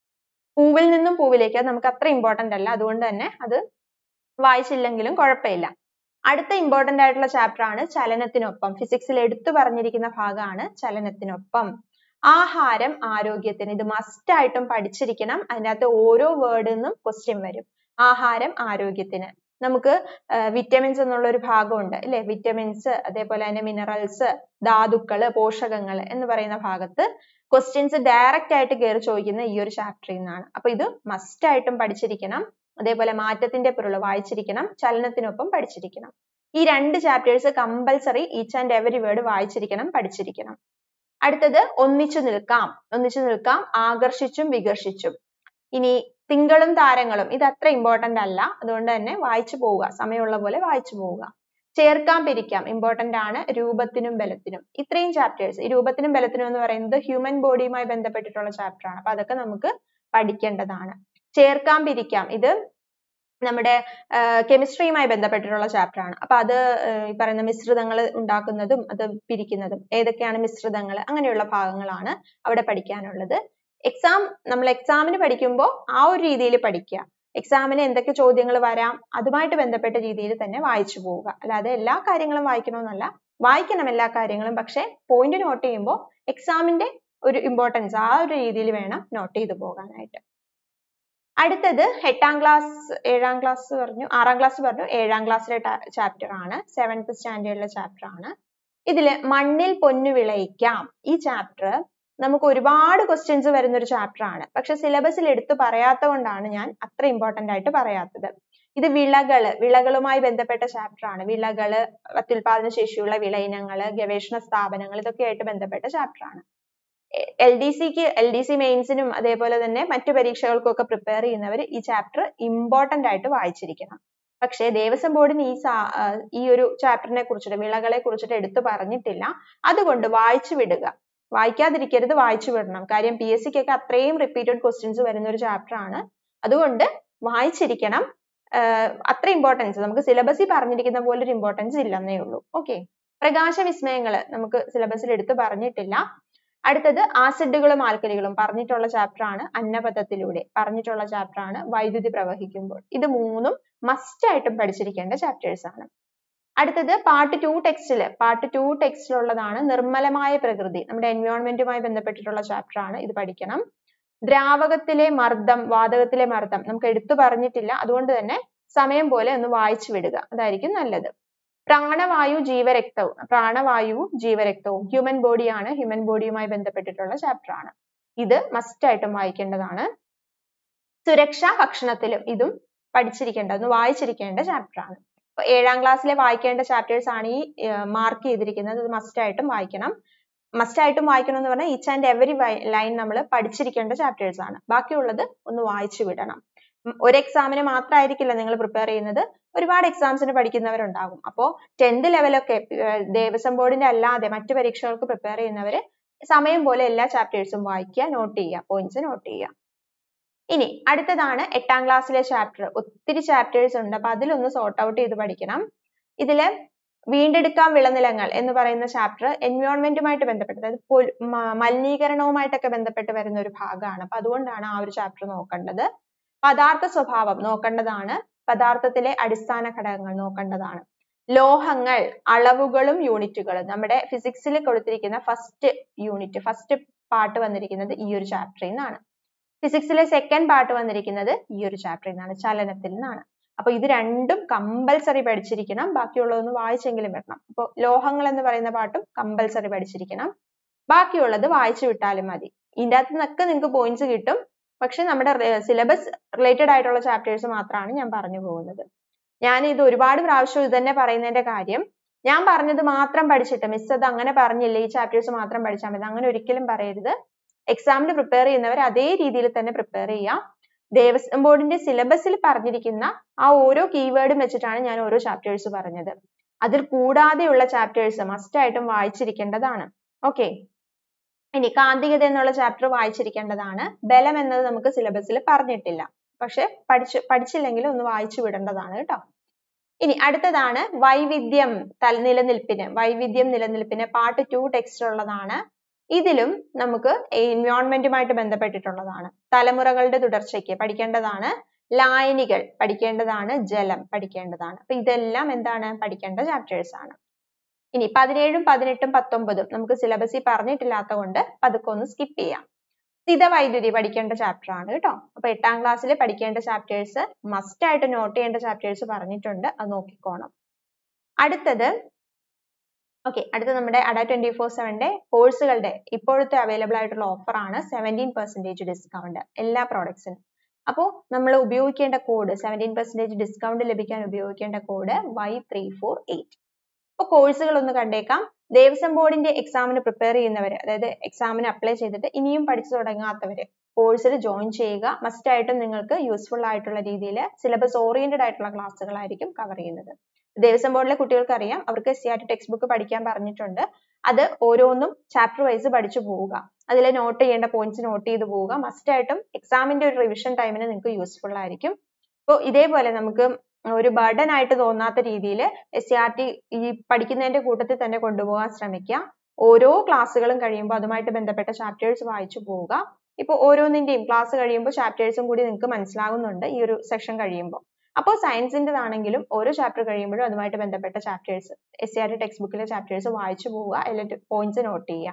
Speaker 1: പൂവിൽ നിന്നും പൂവിലേക്ക്, അത് നമുക്ക് അത്ര ഇമ്പോർട്ടന്റ് അല്ല, അതുകൊണ്ട് തന്നെ അത് വായിച്ചില്ലെങ്കിലും കുഴപ്പമില്ല. അടുത്ത ഇമ്പോർട്ടന്റ് ആയിട്ടുള്ള ചാപ്റ്റർ ആണ് ചലനത്തിനൊപ്പം. ഫിസിക്സിൽ എടുത്തു പറഞ്ഞിരിക്കുന്ന ഭാഗമാണ് ചലനത്തിനൊപ്പം. ആഹാരം ആരോഗ്യത്തിന്, ഇത് മസ്റ്റ് ആയിട്ടും പഠിച്ചിരിക്കണം. അതിൻ്റെ അകത്ത് ഓരോ വേർഡിൽ നിന്നും ക്വസ്റ്റ്യൻ വരും. ആഹാരം ആരോഗ്യത്തിന്, നമുക്ക് വിറ്റമിൻസ് എന്നുള്ള ഒരു ഭാഗമുണ്ട് അല്ലെ, വിറ്റമിൻസ്, അതേപോലെ തന്നെ മിനറൽസ്, ധാതുക്കള്, പോഷകങ്ങള് എന്ന് പറയുന്ന ഭാഗത്ത് ക്വസ്റ്റ്യൻസ് ഡയറക്റ്റ് ആയിട്ട് കയറി ചോദിക്കുന്ന ഈ ഒരു ചാപ്റ്ററിൽ നിന്നാണ്. അപ്പൊ ഇത് മസ്റ്റ് ആയിട്ടും പഠിച്ചിരിക്കണം. അതേപോലെ മാറ്റത്തിന്റെ പൊരുൾ വായിച്ചിരിക്കണം, ചലനത്തിനൊപ്പം പഠിച്ചിരിക്കണം. ഈ രണ്ട് chapters compulsory each and every word വായിച്ചിരിക്കണം, പഠിച്ചിരിക്കണം. അടുത്തത് ഒന്നിച്ചു നിൽക്കാം. ഒന്നിച്ചു നിൽക്കാം, ആകർഷിച്ചും വികർഷിച്ചും. ഇനി തിങ്കളും താരങ്ങളും, ഇത് അത്ര ഇമ്പോർട്ടന്റ് അല്ല, അതുകൊണ്ട് തന്നെ വായിച്ചു പോവുക, സമയമുള്ള പോലെ വായിച്ചു പോവുക. ചേർക്കാം പിരിക്കാം ഇമ്പോർട്ടന്റ് ആണ്, രൂപത്തിനും ബലത്തിനും. ഇത്രയും ചാപ്റ്റേഴ്സ്, ഈ രൂപത്തിനും ബലത്തിനും എന്ന് പറയുന്നത് ഹ്യൂമൻ ബോഡിയുമായി ബന്ധപ്പെട്ടിട്ടുള്ള ചാപ്റ്റർ ആണ്. അപ്പൊ അതൊക്കെ നമുക്ക് പഠിക്കേണ്ടതാണ്. ചേർക്കാം പിരിക്കാം, ഇത് നമ്മുടെ കെമിസ്ട്രിയുമായി ബന്ധപ്പെട്ടിട്ടുള്ള ചാപ്റ്റർ ആണ്. അപ്പൊ അത് ഈ പറയുന്ന മിശ്രിതങ്ങൾ ഉണ്ടാക്കുന്നതും അത് പിരിക്കുന്നതും, ഏതൊക്കെയാണ് മിശ്രിതങ്ങൾ, അങ്ങനെയുള്ള ഭാഗങ്ങളാണ് അവിടെ പഠിക്കാനുള്ളത്. എക്സാം നമ്മൾ എക്സാമിന് പഠിക്കുമ്പോൾ ആ ഒരു രീതിയിൽ പഠിക്കുക. എക്സാമിന് എന്തൊക്കെ ചോദ്യങ്ങൾ വരാം അതുമായിട്ട് ബന്ധപ്പെട്ട രീതിയിൽ തന്നെ വായിച്ചു പോവുക. അല്ലാതെ എല്ലാ കാര്യങ്ങളും വായിക്കണമെന്നല്ല, വായിക്കണം എല്ലാ കാര്യങ്ങളും, പക്ഷെ പോയിന്റ് നോട്ട് ചെയ്യുമ്പോൾ എക്സാമിന്റെ ഒരു ഇമ്പോർട്ടൻസ് ആ ഒരു രീതിയിൽ വേണം നോട്ട് ചെയ്തു പോകാനായിട്ട്. അടുത്തത് എട്ടാം ക്ലാസ് ഏഴാം ക്ലാസ് പറഞ്ഞു ആറാം ക്ലാസ് പറഞ്ഞു ഏഴാം ക്ലാസ്സിലെ ചാപ്റ്റർ ആണ്, സെവൻത് സ്റ്റാൻഡേർഡിലെ ചാപ്റ്റർ ആണ്. ഇതില് മണ്ണിൽ പൊന്നു വിളയിക്കാം ഈ ചാപ്റ്റർ നമുക്ക് ഒരുപാട് ക്വസ്റ്റ്യൻസ് വരുന്ന ഒരു ചാപ്റ്റർ ആണ്. പക്ഷെ സിലബസിൽ എടുത്തു പറയാത്ത കൊണ്ടാണ് ഞാൻ അത്ര ഇമ്പോർട്ടന്റ് ആയിട്ട് പറയാത്തത്. ഇത് വിളകള് വിളകളുമായി ബന്ധപ്പെട്ട ചാപ്റ്റർ ആണ്. വിളകള്, അത്യുൽപാദന ശേഷിയുള്ള വിള ഇനങ്ങള്, ഗവേഷണ സ്ഥാപനങ്ങൾ, ഇതൊക്കെ ആയിട്ട് ബന്ധപ്പെട്ട ചാപ്റ്റർ ആണ്. എൽ ഡി സിക്ക് എൽ ഡി സി മെയിൻസിനും അതേപോലെ തന്നെ മറ്റു പരീക്ഷകൾക്കും ഒക്കെ പ്രിപ്പയർ ചെയ്യുന്നവർ ഈ ചാപ്റ്റർ ഇമ്പോർട്ടന്റ് ആയിട്ട് വായിച്ചിരിക്കണം. പക്ഷേ ദേവസ്വം ബോർഡിന് ഈ ഈ ഒരു ചാപ്റ്ററിനെ കുറിച്ചിട്ട് വിളകളെ കുറിച്ചിട്ട് എടുത്തു പറഞ്ഞിട്ടില്ല. അതുകൊണ്ട് വായിച്ചു വിടുക, വായിക്കാതിരിക്കരുത്, വായിച്ചു വിടണം. കാര്യം പി എസ് സിക്കൊക്കെ അത്രയും റിപ്പീറ്റഡ് ക്വസ്റ്റ്യൻസ് വരുന്ന ഒരു ചാപ്റ്റർ ആണ്. അതുകൊണ്ട് വായിച്ചിരിക്കണം. അത്ര ഇമ്പോർട്ടൻസ് നമുക്ക് സിലബസിൽ പറഞ്ഞിരിക്കുന്ന പോലെ ഒരു ഇമ്പോർട്ടൻസ് ഇല്ലെന്നേ ഉള്ളൂ. ഓക്കെ, പ്രകാശ വിസ്മയങ്ങള് നമുക്ക് സിലബസിൽ എടുത്തു പറഞ്ഞിട്ടില്ല. അടുത്തത് ആസിഡുകളും ആൽക്കലികളും പറഞ്ഞിട്ടുള്ള ചാപ്റ്റർ ആണ്. അന്നപഥത്തിലൂടെ പറഞ്ഞിട്ടുള്ള ചാപ്റ്റർ ആണ്. വൈദ്യുതി പ്രവഹിക്കുമ്പോൾ. ഇത് മൂന്നും മസ്റ്റ് ആയിട്ടും പഠിച്ചിരിക്കേണ്ട ചാപ്റ്റേഴ്സ് ആണ്. അടുത്തത് പാർട്ട് ടു ടെക്സ്റ്റില് പാർട്ട് ടു ടെക്സ്റ്റിലുള്ളതാണ് നിർമ്മലമായ പ്രകൃതി. നമ്മുടെ എൻവയോൺമെന്റുമായി ബന്ധപ്പെട്ടിട്ടുള്ള ചാപ്റ്റർ ആണ്. ഇത് പഠിക്കണം. ദ്രാവകത്തിലെ മർദ്ദം, വാതകത്തിലെ മർദ്ദം നമുക്ക് എടുത്തു പറഞ്ഞിട്ടില്ല. അതുകൊണ്ട് തന്നെ സമയം പോലെ ഒന്ന് വായിച്ചു വിടുക, അതായിരിക്കും നല്ലത്. പ്രാണവായു ജീവരക്തവും പ്രാണവായു ജീവരക്തവും ഹ്യൂമൻ ബോഡിയാണ്. ഹ്യൂമൻ ബോഡിയുമായി ബന്ധപ്പെട്ടിട്ടുള്ള ചാപ്റ്റർ ആണ്. ഇത് മസ്റ്റ് ആയിട്ടും വായിക്കേണ്ടതാണ്. സുരക്ഷ ഭക്ഷണത്തിലും ഇതും പഠിച്ചിരിക്കേണ്ട ഒന്ന് വായിച്ചിരിക്കേണ്ട ചാപ്റ്റർ ആണ്. അപ്പൊ ഏഴാം ക്ലാസ്സിലെ വായിക്കേണ്ട ചാപ്റ്റേഴ്സ് ആണ് ഈ മാർക്ക് ചെയ്തിരിക്കുന്നത്. ഇത് മസ്റ്റ് ആയിട്ടും വായിക്കണം. മസ്റ്റ് ആയിട്ടും വായിക്കണം എന്ന് പറഞ്ഞാൽ ഈച്ച് ആൻഡ് എവറി ലൈൻ നമ്മൾ പഠിച്ചിരിക്കേണ്ട ചാപ്റ്റേഴ്സ് ആണ്. ബാക്കിയുള്ളത് ഒന്ന് വായിച്ചു വിടണം. ഒരു എക്സാമിന് മാത്രമായിരിക്കില്ല നിങ്ങൾ പ്രിപ്പയർ ചെയ്യുന്നത്, ഒരുപാട് എക്സാംസിന് പഠിക്കുന്നവരുണ്ടാകും. അപ്പോൾ ടെൻത്ത് ലെവലൊക്കെ ദേവസ്വം ബോർഡിന്റെ അല്ലാതെ മറ്റു പരീക്ഷകൾക്ക് പ്രിപ്പയർ ചെയ്യുന്നവര് സമയം പോലെ എല്ലാ ചാപ്റ്റേഴ്സും വായിക്കുക, നോട്ട് ചെയ്യുക, പോയിന്റ്സ് നോട്ട് ചെയ്യുക. ഇനി അടുത്തതാണ് എട്ടാം ക്ലാസ്സിലെ ചാപ്റ്റർ. ഒത്തിരി ചാപ്റ്റേഴ്സ് ഉണ്ട്, അപ്പൊ അതിലൊന്ന് സോർട്ട് ഔട്ട് ചെയ്ത് പഠിക്കണം. ഇതില് വീണ്ടെടുക്കാം വിളനിലങ്ങൾ എന്ന് പറയുന്ന ചാപ്റ്റർ എൻവയോൺമെന്റുമായിട്ട് ബന്ധപ്പെട്ട്, അതായത് മലിനീകരണവുമായിട്ടൊക്കെ ബന്ധപ്പെട്ട് വരുന്ന ഒരു ഭാഗമാണ്. അപ്പൊ അതുകൊണ്ടാണ് ആ ഒരു ചാപ്റ്റർ നോക്കേണ്ടത്. പദാർത്ഥ സ്വഭാവം നോക്കേണ്ടതാണ്. പദാർത്ഥത്തിലെ അടിസ്ഥാന ഘടകങ്ങൾ നോക്കേണ്ടതാണ്. ലോഹങ്ങൾ, അളവുകളും യൂണിറ്റുകളും നമ്മുടെ ഫിസിക്സിൽ കൊടുത്തിരിക്കുന്ന ഫസ്റ്റ് യൂണിറ്റ് ഫസ്റ്റ് പാർട്ട് വന്നിരിക്കുന്നത് ഈ ഒരു ചാപ്റ്ററിൽ നിന്നാണ്. ഫിസിക്സിലെ സെക്കൻഡ് പാർട്ട് വന്നിരിക്കുന്നത് ഈ ഒരു ചാപ്റ്ററിൽ നിന്നാണ്, ചലനത്തിൽ നിന്നാണ്. അപ്പൊ ഇത് രണ്ടും കമ്പൽസറി പഠിച്ചിരിക്കണം. ബാക്കിയുള്ളതൊന്ന് വായിച്ചെങ്കിലും വരണം. അപ്പോൾ ലോഹങ്ങൾ എന്ന് പറയുന്ന പാട്ടും കമ്പൽസറി പഠിച്ചിരിക്കണം. ബാക്കിയുള്ളത് വായിച്ചു വിട്ടാലും മതി. ഇതിൻ്റെ അകത്ത് നിന്നൊക്കെ നിങ്ങൾക്ക് പോയിന്റ്സ് കിട്ടും. പക്ഷെ നമ്മുടെ സിലബസ് റിലേറ്റഡ് ആയിട്ടുള്ള ചാപ്റ്റേഴ്സ് മാത്രമാണ് ഞാൻ പറഞ്ഞു പോകുന്നത്. ഞാൻ ഇത് ഒരുപാട് പ്രാവശ്യം ഇത് തന്നെ പറയുന്നതിന്റെ കാര്യം, ഞാൻ പറഞ്ഞത് മാത്രം പഠിച്ചിട്ട് മിസ് അത് അങ്ങനെ പറഞ്ഞില്ല, ഈ ചാപ്റ്റേഴ്സ് മാത്രം പഠിച്ചാൽ മതി, അങ്ങനെ ഒരിക്കലും പറയരുത്. എക്സാമിന് പ്രിപ്പയർ ചെയ്യുന്നവർ അതേ രീതിയിൽ തന്നെ പ്രിപ്പയർ ചെയ്യാം. ദേവസ്വം ബോർഡിന്റെ സിലബസിൽ പറഞ്ഞിരിക്കുന്ന ആ ഓരോ കീവേഡും വെച്ചിട്ടാണ് ഞാൻ ഓരോ ചാപ്റ്റേഴ്സ് പറഞ്ഞത്. അതിൽ കൂടാതെയുള്ള ചാപ്റ്റേഴ്സ് മസ്റ്റ് ആയിട്ടും വായിച്ചിരിക്കേണ്ടതാണ്. ഓക്കെ, ഇനി കാന്തികത എന്നുള്ള ചാപ്റ്റർ വായിച്ചിരിക്കേണ്ടതാണ്. ബലം എന്നത് നമുക്ക് സിലബസിൽ പറഞ്ഞിട്ടില്ല, പക്ഷെ പഠിച്ച് പഠിച്ചില്ലെങ്കിൽ ഒന്ന് വായിച്ചു വിടേണ്ടതാണ് കേട്ടോ. ഇനി അടുത്തതാണ് വൈവിധ്യം തൽ നിലനിൽപ്പിന് വൈവിധ്യം നിലനിൽപ്പിന് പാർട്ട് ടു ടെക്സ്റ്റ് ഉള്ളതാണ്. ഇതിലും നമുക്ക് എൻവയോൺമെന്റുമായിട്ട് ബന്ധപ്പെട്ടിട്ടുള്ളതാണ്. തലമുറകളുടെ തുടർച്ചയ്ക്ക് പഠിക്കേണ്ടതാണ്. ലായനികൾ പഠിക്കേണ്ടതാണ്. ജലം പഠിക്കേണ്ടതാണ്. അപ്പൊ ഇതെല്ലാം എന്താണ് പഠിക്കേണ്ട ചാപ്റ്റേഴ്സ് ആണ്. ഇനി പതിനേഴും പതിനെട്ടും പത്തൊമ്പതും നമുക്ക് സിലബസിൽ പറഞ്ഞിട്ടില്ലാത്ത കൊണ്ട് പതുക്കെ ഒന്ന് സ്കിപ്പ് ചെയ്യാം. സ്ഥിതവൈദ്യുതി പഠിക്കേണ്ട ചാപ്റ്റർ ആണ് കേട്ടോ. അപ്പൊ എട്ടാം ക്ലാസ്സിൽ പഠിക്കേണ്ട ചാപ്റ്റേഴ്സ് മസ്റ്റ് ആയിട്ട് നോട്ട് ചെയ്യേണ്ട ചാപ്റ്റേഴ്സ് പറഞ്ഞിട്ടുണ്ട്, അത് നോക്കിക്കോണം. അടുത്തത് ഓക്കെ അടുത്ത നമ്മുടെ അഡ ട്വന്റി ഫോർ സെവന്റെ കോഴ്സുകളുടെ ഇപ്പോഴത്തെ അവൈലബിൾ ആയിട്ടുള്ള ഓഫർ ആണ് സെവൻറ്റീൻ പെർസെന്റേജ് ഡിസ്കൗണ്ട് എല്ലാ പ്രോഡക്ട്സിനും. അപ്പോൾ നമ്മൾ ഉപയോഗിക്കേണ്ട കോഡ് സെവൻറ്റീൻ പെർസെന്റേജ് ഡിസ്കൗണ്ട് ലഭിക്കാൻ ഉപയോഗിക്കേണ്ട code Y three four eight. അപ്പോൾ കോഴ്സുകൾ ഒന്ന് കണ്ടേക്കാം. ദേവസ്വം ബോർഡിന്റെ എക്സാമിന് പ്രിപ്പയർ ചെയ്യുന്നവര്, അതായത് എക്സാമിന് അപ്ലൈ ചെയ്തിട്ട് ഇനിയും പഠിച്ചു തുടങ്ങാത്തവര് കോഴ്സിൽ ജോയിൻ ചെയ്യുക. മസ്റ്റ് ആയിട്ടും നിങ്ങൾക്ക് യൂസ്ഫുൾ ആയിട്ടുള്ള രീതിയിൽ സിലബസ് ഓറിയന്റഡ് ആയിട്ടുള്ള ക്ലാസ്സുകളായിരിക്കും കവർ ചെയ്യുന്നത്. ദേവസ്വം ബോർഡിലെ കുട്ടികൾക്ക് അറിയാം, അവർക്ക് S C R T text book പഠിക്കാൻ പറഞ്ഞിട്ടുണ്ട്. അത് ഓരോന്നും ചാപ്റ്റർ വൈസ് പഠിച്ചു പോവുക, അതിൽ നോട്ട് ചെയ്യേണ്ട പോയിന്റ്സ് നോട്ട് ചെയ്ത് പോവുക. മസ്റ്റ് ആയിട്ടും എക്സാമിന്റെ ഒരു റിവിഷൻ ടൈമിന് നിങ്ങൾക്ക് യൂസ്ഫുൾ ആയിരിക്കും. അപ്പോൾ ഇതേപോലെ നമുക്ക് ഒരു ബർഡൻ ആയിട്ട് തോന്നാത്ത രീതിയിൽ എസ് സി ആർ ടി ഈ പഠിക്കുന്നതിന്റെ കൂട്ടത്തിൽ തന്നെ കൊണ്ടുപോകാൻ ശ്രമിക്കുക. ഓരോ ക്ലാസ്സുകളും കഴിയുമ്പോൾ അതുമായിട്ട് ബന്ധപ്പെട്ട ചാപ്റ്റേഴ്സ് വായിച്ചു പോവുക. ഇപ്പോൾ ഓരോന്നിന്റെയും ക്ലാസ് കഴിയുമ്പോൾ ചാപ്റ്റേഴ്സും കൂടി നിങ്ങൾക്ക് മനസ്സിലാകുന്നുണ്ട് ഈ ഒരു സെഷൻ കഴിയുമ്പോൾ. അപ്പോൾ സയൻസിൻ്റെതാണെങ്കിലും ഓരോ ചാപ്റ്റർ കഴിയുമ്പോഴും അതുമായിട്ട് ബന്ധപ്പെട്ട chapters S C R T text ബുക്കിലെ ചാപ്റ്റേഴ്സ് വായിച്ചു പോവുക, അതിലെ പോയിന്റ്സ് നോട്ട് ചെയ്യുക.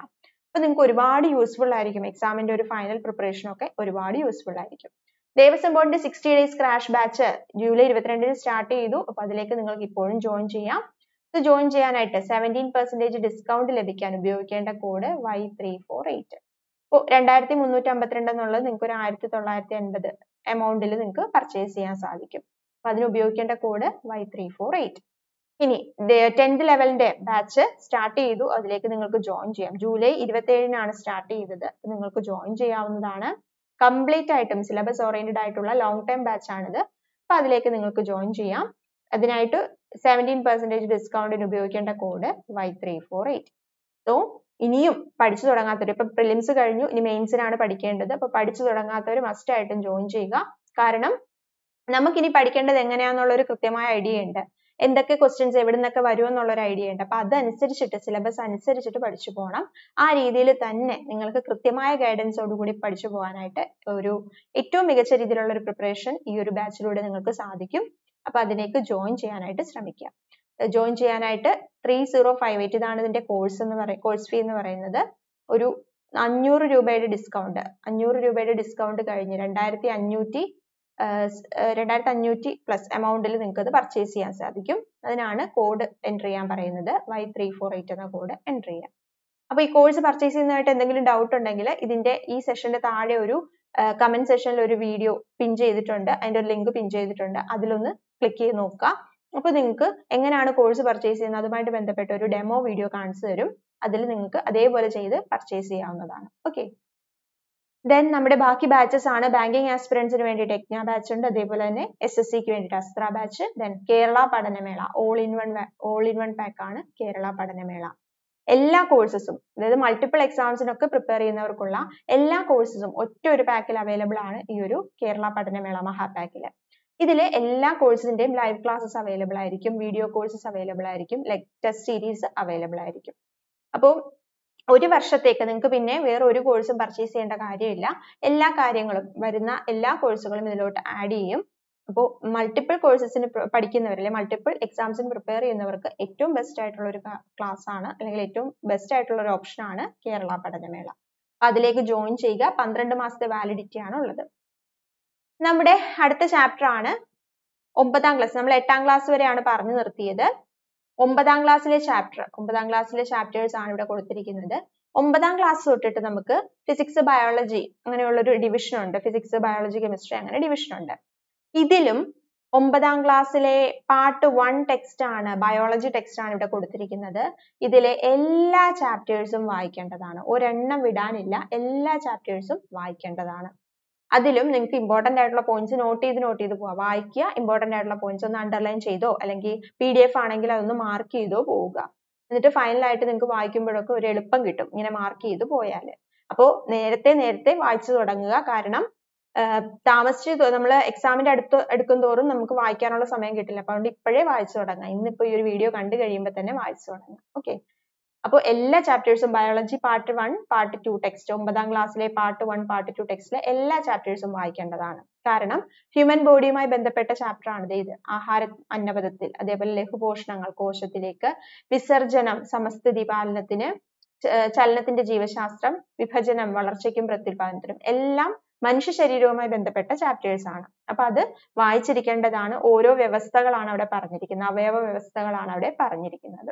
Speaker 1: അപ്പോൾ നിങ്ങൾക്ക് ഒരുപാട് യൂസ്ഫുൾ ആയിരിക്കും. എക്സാമിന്റെ ഒരു ഫൈനൽ പ്രിപ്പറേഷൻ ഒക്കെ ഒരുപാട് യൂസ്ഫുൾ ആയിരിക്കും. ദേവസ്വം ബോർഡിന്റെ sixty days crash batch July ഇരുപത്തിരണ്ടിന് സ്റ്റാർട്ട് ചെയ്തു. അപ്പോൾ അതിലേക്ക് നിങ്ങൾക്ക് ഇപ്പോഴും ജോയിൻ ചെയ്യാം. ഇത് ജോയിൻ ചെയ്യാനായിട്ട് സെവൻറ്റീൻ പെർസെന്റേജ് ഡിസ്കൗണ്ട് ലഭിക്കാൻ ഉപയോഗിക്കേണ്ട code Y three four eight. അപ്പോൾ രണ്ടായിരത്തി മുന്നൂറ്റി അമ്പത്തിരണ്ട് എന്നുള്ളത് നിങ്ങൾക്ക് ഒരു ആയിരത്തി തൊള്ളായിരത്തി അൻപത് എമൗണ്ടിൽ നിങ്ങൾക്ക് പർച്ചേസ് ചെയ്യാൻ സാധിക്കും. അപ്പോൾ അതിന് ഉപയോഗിക്കേണ്ട code Y three four eight. ഇനി ടെൻത്ത് ലെവലിന്റെ ബാച്ച് സ്റ്റാർട്ട് ചെയ്തു. അതിലേക്ക് നിങ്ങൾക്ക് ജോയിൻ ചെയ്യാം. ജൂലൈ ഇരുപത്തി ഏഴിനാണ് സ്റ്റാർട്ട് ചെയ്തത്. നിങ്ങൾക്ക് ജോയിൻ ചെയ്യാവുന്നതാണ്. കംപ്ലീറ്റ് ആയിട്ടും സിലബസ് ഓറിയന്റഡ് ആയിട്ടുള്ള ലോങ് ടൈം ബാച്ച് ആണിത്. അപ്പൊ അതിലേക്ക് നിങ്ങൾക്ക് ജോയിൻ ചെയ്യാം. അതിനായിട്ട് സെവൻറ്റീൻ പെർസെന്റേജ് ഡിസ്കൗണ്ടിന് ഉപയോഗിക്കേണ്ട code Y three four eight. So ഇനിയും പഠിച്ചു തുടങ്ങാത്തവർ, ഇപ്പൊ പ്രിലിംസ് കഴിഞ്ഞു, ഇനി മെയിൻസിനാണ് പഠിക്കേണ്ടത്. അപ്പൊ പഠിച്ചു തുടങ്ങാത്തവർ മസ്റ്റ് ആയിട്ടും ജോയിൻ ചെയ്യുക. കാരണം നമുക്കിനി പഠിക്കേണ്ടത് എങ്ങനെയാന്നുള്ള ഒരു കൃത്യമായ ഐഡിയ ഉണ്ട്. എന്തൊക്കെ ക്വസ്റ്റ്യൻസ് എവിടെ നിന്നൊക്കെ വരുമെന്നുള്ള ഒരു ഐഡിയ ഉണ്ട്. അപ്പൊ അതനുസരിച്ചിട്ട് സിലബസ് അനുസരിച്ചിട്ട് പഠിച്ചു പോകണം. ആ രീതിയിൽ തന്നെ നിങ്ങൾക്ക് കൃത്യമായ ഗൈഡൻസോടുകൂടി പഠിച്ചു പോകാനായിട്ട് ഒരു ഏറ്റവും മികച്ച രീതിയിലുള്ള ഒരു പ്രിപ്പറേഷൻ ഈ ഒരു ബാച്ചിലൂടെ നിങ്ങൾക്ക് സാധിക്കും. അപ്പൊ അതിലേക്ക് ജോയിൻ ചെയ്യാനായിട്ട് ശ്രമിക്കുക. ജോയിൻ ചെയ്യാനായിട്ട് ത്രീ സീറോ ഫൈവ് എയ്റ്റ് ഇതാണ് ഇതിന്റെ കോഴ്സ് എന്ന് പറയുന്നത്. കോഴ്സ് ഫീ എന്ന് പറയുന്നത് ഒരു അഞ്ഞൂറ് രൂപയുടെ ഡിസ്കൗണ്ട് അഞ്ഞൂറ് രൂപയുടെ ഡിസ്കൗണ്ട് കഴിഞ്ഞ് രണ്ടായിരത്തി അഞ്ഞൂറ്റി രണ്ടായിരത്തി അഞ്ഞൂറ്റി പ്ലസ് എമൗണ്ടിൽ നിങ്ങൾക്ക് അത് പർച്ചേസ് ചെയ്യാൻ സാധിക്കും. അതിനാണ് കോഡ് എൻറ്റർ ചെയ്യാൻ പറയുന്നത്. വൈ ത്രീ ഫോർ എയ്റ്റ് എന്ന കോഡ് എൻറ്റർ ചെയ്യാം. അപ്പൊ ഈ കോഴ്സ് പർച്ചേസ് ചെയ്യുന്നതായിട്ട് എന്തെങ്കിലും ഡൗട്ട് ഉണ്ടെങ്കിൽ ഇതിന്റെ ഈ സെഷന്റെ താഴെ ഒരു കമന്റ് സെഷനിൽ ഒരു വീഡിയോ പിൻ ചെയ്തിട്ടുണ്ട്. അതിന്റെ ഒരു ലിങ്ക് പിൻ ചെയ്തിട്ടുണ്ട്. അതിലൊന്ന് ക്ലിക്ക് ചെയ്ത് നോക്കുക. അപ്പൊ നിങ്ങൾക്ക് എങ്ങനെയാണ് കോഴ്സ് പർച്ചേസ് ചെയ്യുന്നത് അതുമായിട്ട് ബന്ധപ്പെട്ട ഒരു ഡെമോ വീഡിയോ കാണിച്ചു തരും. അതിൽ നിങ്ങൾക്ക് അതേപോലെ ചെയ്ത് പർച്ചേസ് ചെയ്യാവുന്നതാണ്. ഓക്കെ. ദെൻ നമ്മുടെ ബാക്കി ബാച്ചസ് ആണ്. ബാങ്കിങ് ആസ്പിറൻസിന് വേണ്ടിയിട്ട് എക്ന ബാച്ച് ഉണ്ട്. അതേപോലെ തന്നെ എസ് എസ് സിക്ക് വേണ്ടിയിട്ട് Astra batch. Then Kerala Padanamela all in one all in one pack ആണ് കേരള പഠനമേള. എല്ലാ കോഴ്സസും, അതായത് മൾട്ടിപ്പിൾ എക്സാംസിനൊക്കെ പ്രിപ്പയർ ചെയ്യുന്നവർക്കുള്ള എല്ലാ കോഴ്സസും ഒറ്റ ഒരു പാക്കിൽ അവൈലബിൾ ആണ് ഈ ഒരു കേരള പഠനമേള മഹാപാക്കിൽ. ഇതിൽ എല്ലാ കോഴ്സിന്റെയും ലൈവ് ക്ലാസ്സസ് അവൈലബിൾ ആയിരിക്കും, വീഡിയോ കോഴ്സസ് അവൈലബിൾ ആയിരിക്കും, ലൈക് ടെസ്റ്റ് സീരീസ് അവൈലബിൾ ആയിരിക്കും. അപ്പോൾ ഒരു വർഷത്തേക്ക് നിങ്ങൾക്ക് പിന്നെ വേറെ ഒരു കോഴ്സും പർച്ചേസ് ചെയ്യേണ്ട കാര്യമില്ല. എല്ലാ കാര്യങ്ങളും വരുന്ന എല്ലാ കോഴ്സുകളും ഇതിലോട്ട് ആഡ് ചെയ്യും. അപ്പോൾ മൾട്ടിപ്പിൾ കോഴ്സസിന് പഠിക്കുന്നവർ അല്ലെങ്കിൽ മൾട്ടിപ്പിൾ എക്സാംസിന് പ്രിപ്പയർ ചെയ്യുന്നവർക്ക് ഏറ്റവും ബെസ്റ്റ് ആയിട്ടുള്ള ഒരു ക്ലാസ് ആണ്, അല്ലെങ്കിൽ ഏറ്റവും ബെസ്റ്റ് ആയിട്ടുള്ള ഒരു ഓപ്ഷൻ ആണ് കേരള പഠനമേള. അതിലേക്ക് ജോയിൻ ചെയ്യുക. പന്ത്രണ്ട് മാസത്തെ വാലിഡിറ്റി ആണ് ഉള്ളത്. നമ്മുടെ അടുത്ത ചാപ്റ്റർ ആണ് ഒമ്പതാം ക്ലാസ്. നമ്മൾ എട്ടാം ക്ലാസ് വരെയാണ് പറഞ്ഞു നിർത്തിയത്. ഒമ്പതാം ക്ലാസ്സിലെ ചാപ്റ്റർ ഒമ്പതാം ക്ലാസ്സിലെ ചാപ്റ്റേഴ്സ് ആണ് ഇവിടെ കൊടുത്തിരിക്കുന്നത്. ഒമ്പതാം ക്ലാസ് തൊട്ടിട്ട് നമുക്ക് ഫിസിക്സ്, ബയോളജി അങ്ങനെയുള്ള ഒരു ഡിവിഷൻ ഉണ്ട്. ഫിസിക്സ്, ബയോളജി, കെമിസ്ട്രി അങ്ങനെ ഡിവിഷൻ ഉണ്ട്. ഇതിലും ഒമ്പതാം ക്ലാസ്സിലെ പാർട്ട് വൺ ടെക്സ്റ്റ് ആണ്, ബയോളജി ടെക്സ്റ്റ് ആണ് ഇവിടെ കൊടുത്തിരിക്കുന്നത്. ഇതിലെ എല്ലാ ചാപ്റ്റേഴ്സും വായിക്കേണ്ടതാണ്. ഒരെണ്ണം വിടാനില്ല. എല്ലാ ചാപ്റ്റേഴ്സും വായിക്കേണ്ടതാണ്. അതിലും നിങ്ങൾക്ക് ഇമ്പോർട്ടന്റ് ആയിട്ടുള്ള പോയിന്റ്സ് നോട്ട് ചെയ്ത് നോട്ട് ചെയ്ത് പോവുക. വായിക്കുക, ഇമ്പോർട്ടന്റ് ആയിട്ടുള്ള പോയിന്റ്സ് ഒന്ന് അണ്ടർലൈൻ ചെയ്തോ അല്ലെങ്കിൽ പി ഡി എഫ് ആണെങ്കിൽ അതൊന്ന് മാർക്ക് ചെയ്തോ പോവുക. എന്നിട്ട് ഫൈനലായിട്ട് നിങ്ങൾക്ക് വായിക്കുമ്പോഴൊക്കെ ഒരു എളുപ്പം കിട്ടും ഇങ്ങനെ മാർക്ക് ചെയ്ത് പോയാൽ. അപ്പോൾ നേരത്തെ നേരത്തെ വായിച്ചു തുടങ്ങുക. കാരണം താമസിച്ച് നമ്മൾ എക്സാമിന്റെ അടുത്ത് എടുക്കും തോറും നമുക്ക് വായിക്കാനുള്ള സമയം കിട്ടില്ല. അപ്പൊ അതുകൊണ്ട് ഇപ്പോഴേ വായിച്ചു തുടങ്ങാം. ഇന്നിപ്പോ ഈ ഒരു വീഡിയോ കണ്ടു കഴിയുമ്പോൾ തന്നെ വായിച്ചു തുടങ്ങാം. ഓക്കെ. അപ്പോൾ എല്ലാ ചാപ്റ്റേഴ്സും biology part one part two text, ഒമ്പതാം ക്ലാസ്സിലെ പാർട്ട് വൺ പാർട്ട് ടു ടെക്സ്റ്റിലെ എല്ലാ ചാപ്റ്റേഴ്സും വായിക്കേണ്ടതാണ്. കാരണം ഹ്യൂമൻ ബോഡിയുമായി ബന്ധപ്പെട്ട ചാപ്റ്റർ ആണ് ഇത്. ആഹാര അന്നപഥത്തിൽ, അതേപോലെ ലഘുപോഷണങ്ങൾ കോശത്തിലേക്ക്, വിസർജനം സമസ്ഥിതി പാലനത്തിന്, ചലനത്തിന്റെ ജീവശാസ്ത്രം, വിഭജനം വളർച്ചയ്ക്കും പ്രത്യുൽപാദനത്തിനും, എല്ലാം മനുഷ്യ ശരീരവുമായി ബന്ധപ്പെട്ട ചാപ്റ്റേഴ്സ് ആണ്. അപ്പൊ അത് വായിച്ചിരിക്കേണ്ടതാണ്. ഓരോ വ്യവസ്ഥകളാണ് അവിടെ പറഞ്ഞിരിക്കുന്നത്, അവയവ വ്യവസ്ഥകളാണ് അവിടെ പറഞ്ഞിരിക്കുന്നത്.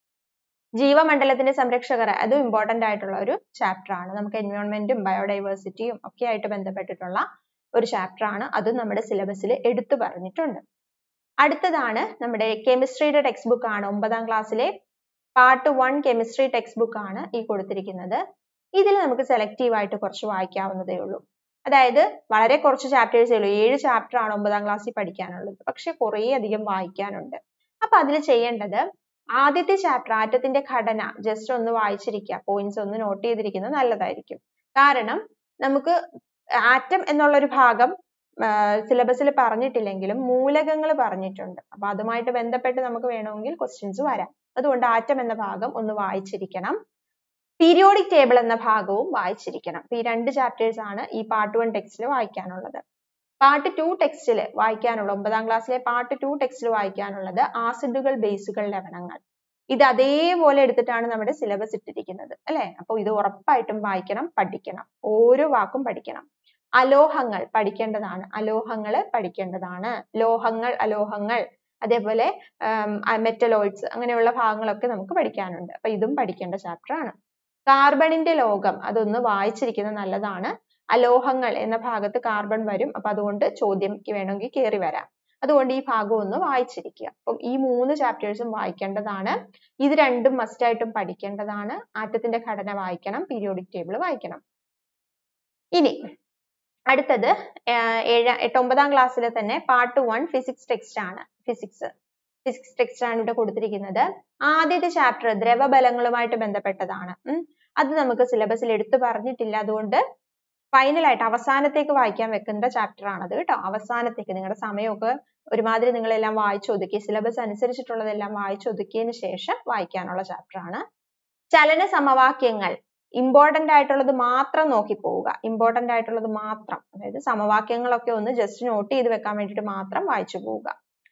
Speaker 1: ജീവമണ്ഡലത്തിന്റെ സംരക്ഷകർ അതും ഇമ്പോർട്ടന്റ് ആയിട്ടുള്ള ഒരു ചാപ്റ്റർ ആണ്. നമുക്ക് എൻവയോൺമെന്റും ബയോഡൈവേഴ്സിറ്റിയും ഒക്കെ ആയിട്ട് ബന്ധപ്പെട്ടിട്ടുള്ള ഒരു ചാപ്റ്റർ ആണ്. അതും നമ്മുടെ സിലബസിൽ എടുത്തു പറഞ്ഞിട്ടുണ്ട്. അടുത്തതാണ് നമ്മുടെ കെമിസ്ട്രിയുടെ ടെക്സ്റ്റ് ബുക്ക് ആണ്. ഒമ്പതാം ക്ലാസ്സിലെ part one chemistry text book ആണ് ഈ കൊടുത്തിരിക്കുന്നത്. ഇതിൽ നമുക്ക് സെലക്റ്റീവ് ആയിട്ട് കുറച്ച് വായിക്കാവുന്നതേ ഉള്ളൂ. അതായത് വളരെ കുറച്ച് ചാപ്റ്റേഴ്സേ ഉള്ളൂ. ഏഴ് ചാപ്റ്റർ ആണ് ഒമ്പതാം ക്ലാസ്സിൽ പഠിക്കാനുള്ളത്. പക്ഷെ കുറേ അധികം വായിക്കാനുണ്ട്. അപ്പൊ അതിൽ ചെയ്യേണ്ടത് ആദ്യത്തെ ചാപ്റ്റർ ആറ്റത്തിന്റെ ഘടന ജസ്റ്റ് ഒന്ന് വായിച്ചിരിക്കുക, പോയിന്റ്സ് ഒന്ന് നോട്ട് ചെയ്തിരിക്കുന്നത് നല്ലതായിരിക്കും. കാരണം നമുക്ക് ആറ്റം എന്നുള്ളൊരു ഭാഗം സിലബസിൽ പറഞ്ഞിട്ടില്ലെങ്കിലും മൂലകങ്ങൾ പറഞ്ഞിട്ടുണ്ട്. അപ്പൊ അതുമായിട്ട് ബന്ധപ്പെട്ട് നമുക്ക് വേണമെങ്കിൽ ക്വസ്റ്റ്യൻസ് വരാം. അതുകൊണ്ട് ആറ്റം എന്ന ഭാഗം ഒന്ന് വായിച്ചിരിക്കണം. പീരിയോഡിക് ടേബിൾ എന്ന ഭാഗവും വായിച്ചിരിക്കണം. ഈ രണ്ട് ചാപ്റ്റേഴ്സ് ആണ് ഈ പാർട്ട് വൺ ടെക്സ്റ്റിൽ വായിക്കാനുള്ളത്. പാർട്ട് ടു ടെക്സ്റ്റിൽ വായിക്കാനുള്ള ഒമ്പതാം ക്ലാസ്സിലെ പാർട്ട് ടു ടെക്സ്റ്റിൽ വായിക്കാനുള്ളത് ആസിഡുകൾ, ബേസുകൾ, ലവണങ്ങൾ. ഇത് അതേപോലെ എടുത്തിട്ടാണ് നമ്മുടെ സിലബസ് ഇട്ടിരിക്കുന്നത് അല്ലെ. അപ്പോൾ ഇത് ഉറപ്പായിട്ടും വായിക്കണം, പഠിക്കണം, ഓരോ വാക്കും പഠിക്കണം. അലോഹങ്ങൾ പഠിക്കേണ്ടതാണ്, അലോഹങ്ങൾ പഠിക്കേണ്ടതാണ്, ലോഹങ്ങൾ, അലോഹങ്ങൾ, അതേപോലെ മെറ്റലോയിഡ്സ് അങ്ങനെയുള്ള ഭാഗങ്ങളൊക്കെ നമുക്ക് പഠിക്കാനുണ്ട്. അപ്പൊ ഇതും പഠിക്കേണ്ട ചാപ്റ്റർ ആണ്. കാർബണിന്റെ ലോകം അതൊന്ന് വായിച്ചിരിക്കുന്നത് നല്ലതാണ്. അലോഹങ്ങൾ എന്ന ഭാഗത്ത് കാർബൺ വരും. അപ്പൊ അതുകൊണ്ട് ചോദ്യം വേണമെങ്കിൽ കയറി വരാം. അതുകൊണ്ട് ഈ ഭാഗം ഒന്ന് വായിച്ചിരിക്കുക. അപ്പം ഈ മൂന്ന് ചാപ്റ്റേഴ്സും വായിക്കേണ്ടതാണ്. ഇത് രണ്ടും മസ്റ്റ് ആയിട്ടും പഠിക്കേണ്ടതാണ്. ആറ്റത്തിന്റെ ഘടന വായിക്കണം, പീരിയോഡിക് ടേബിൾ വായിക്കണം. ഇനി അടുത്തത് ഏഴ എട്ട് ഒമ്പതാം ക്ലാസ്സിലെ തന്നെ പാർട്ട് വൺ ഫിസിക്സ് ടെക്സ്റ്റ് ആണ്. ഫിസിക്സ് ഫിസിക്സ് ടെക്സ്റ്റ് ആണ് ഇവിടെ കൊടുത്തിരിക്കുന്നത്. ആദ്യത്തെ ചാപ്റ്റർ ദ്രവബലങ്ങളുമായിട്ട് ബന്ധപ്പെട്ടതാണ്. ഉം അത് നമുക്ക് സിലബസിൽ എടുത്തു പറഞ്ഞിട്ടില്ല. അതുകൊണ്ട് ഫൈനൽ ആയിട്ട് അവസാനത്തേക്ക് വായിക്കാൻ വെക്കേണ്ട ചാപ്റ്റർ ആണത് കേട്ടോ. അവസാനത്തേക്ക് നിങ്ങളുടെ സമയമൊക്കെ ഒരുമാതിരി നിങ്ങളെല്ലാം വായിച്ചൊതുക്കി സിലബസ് അനുസരിച്ചിട്ടുള്ളതെല്ലാം വായിച്ചൊതുക്കിയതിന് ശേഷം വായിക്കാനുള്ള ചാപ്റ്റർ ആണ്. ചലന സമവാക്യങ്ങൾ ഇമ്പോർട്ടന്റ് ആയിട്ടുള്ളത് മാത്രം നോക്കി പോവുക. ഇമ്പോർട്ടന്റ് ആയിട്ടുള്ളത് മാത്രം, അതായത് സമവാക്യങ്ങളൊക്കെ ഒന്ന് ജസ്റ്റ് നോട്ട് ചെയ്ത് വെക്കാൻ വേണ്ടിയിട്ട് മാത്രം വായിച്ചു പോവുക.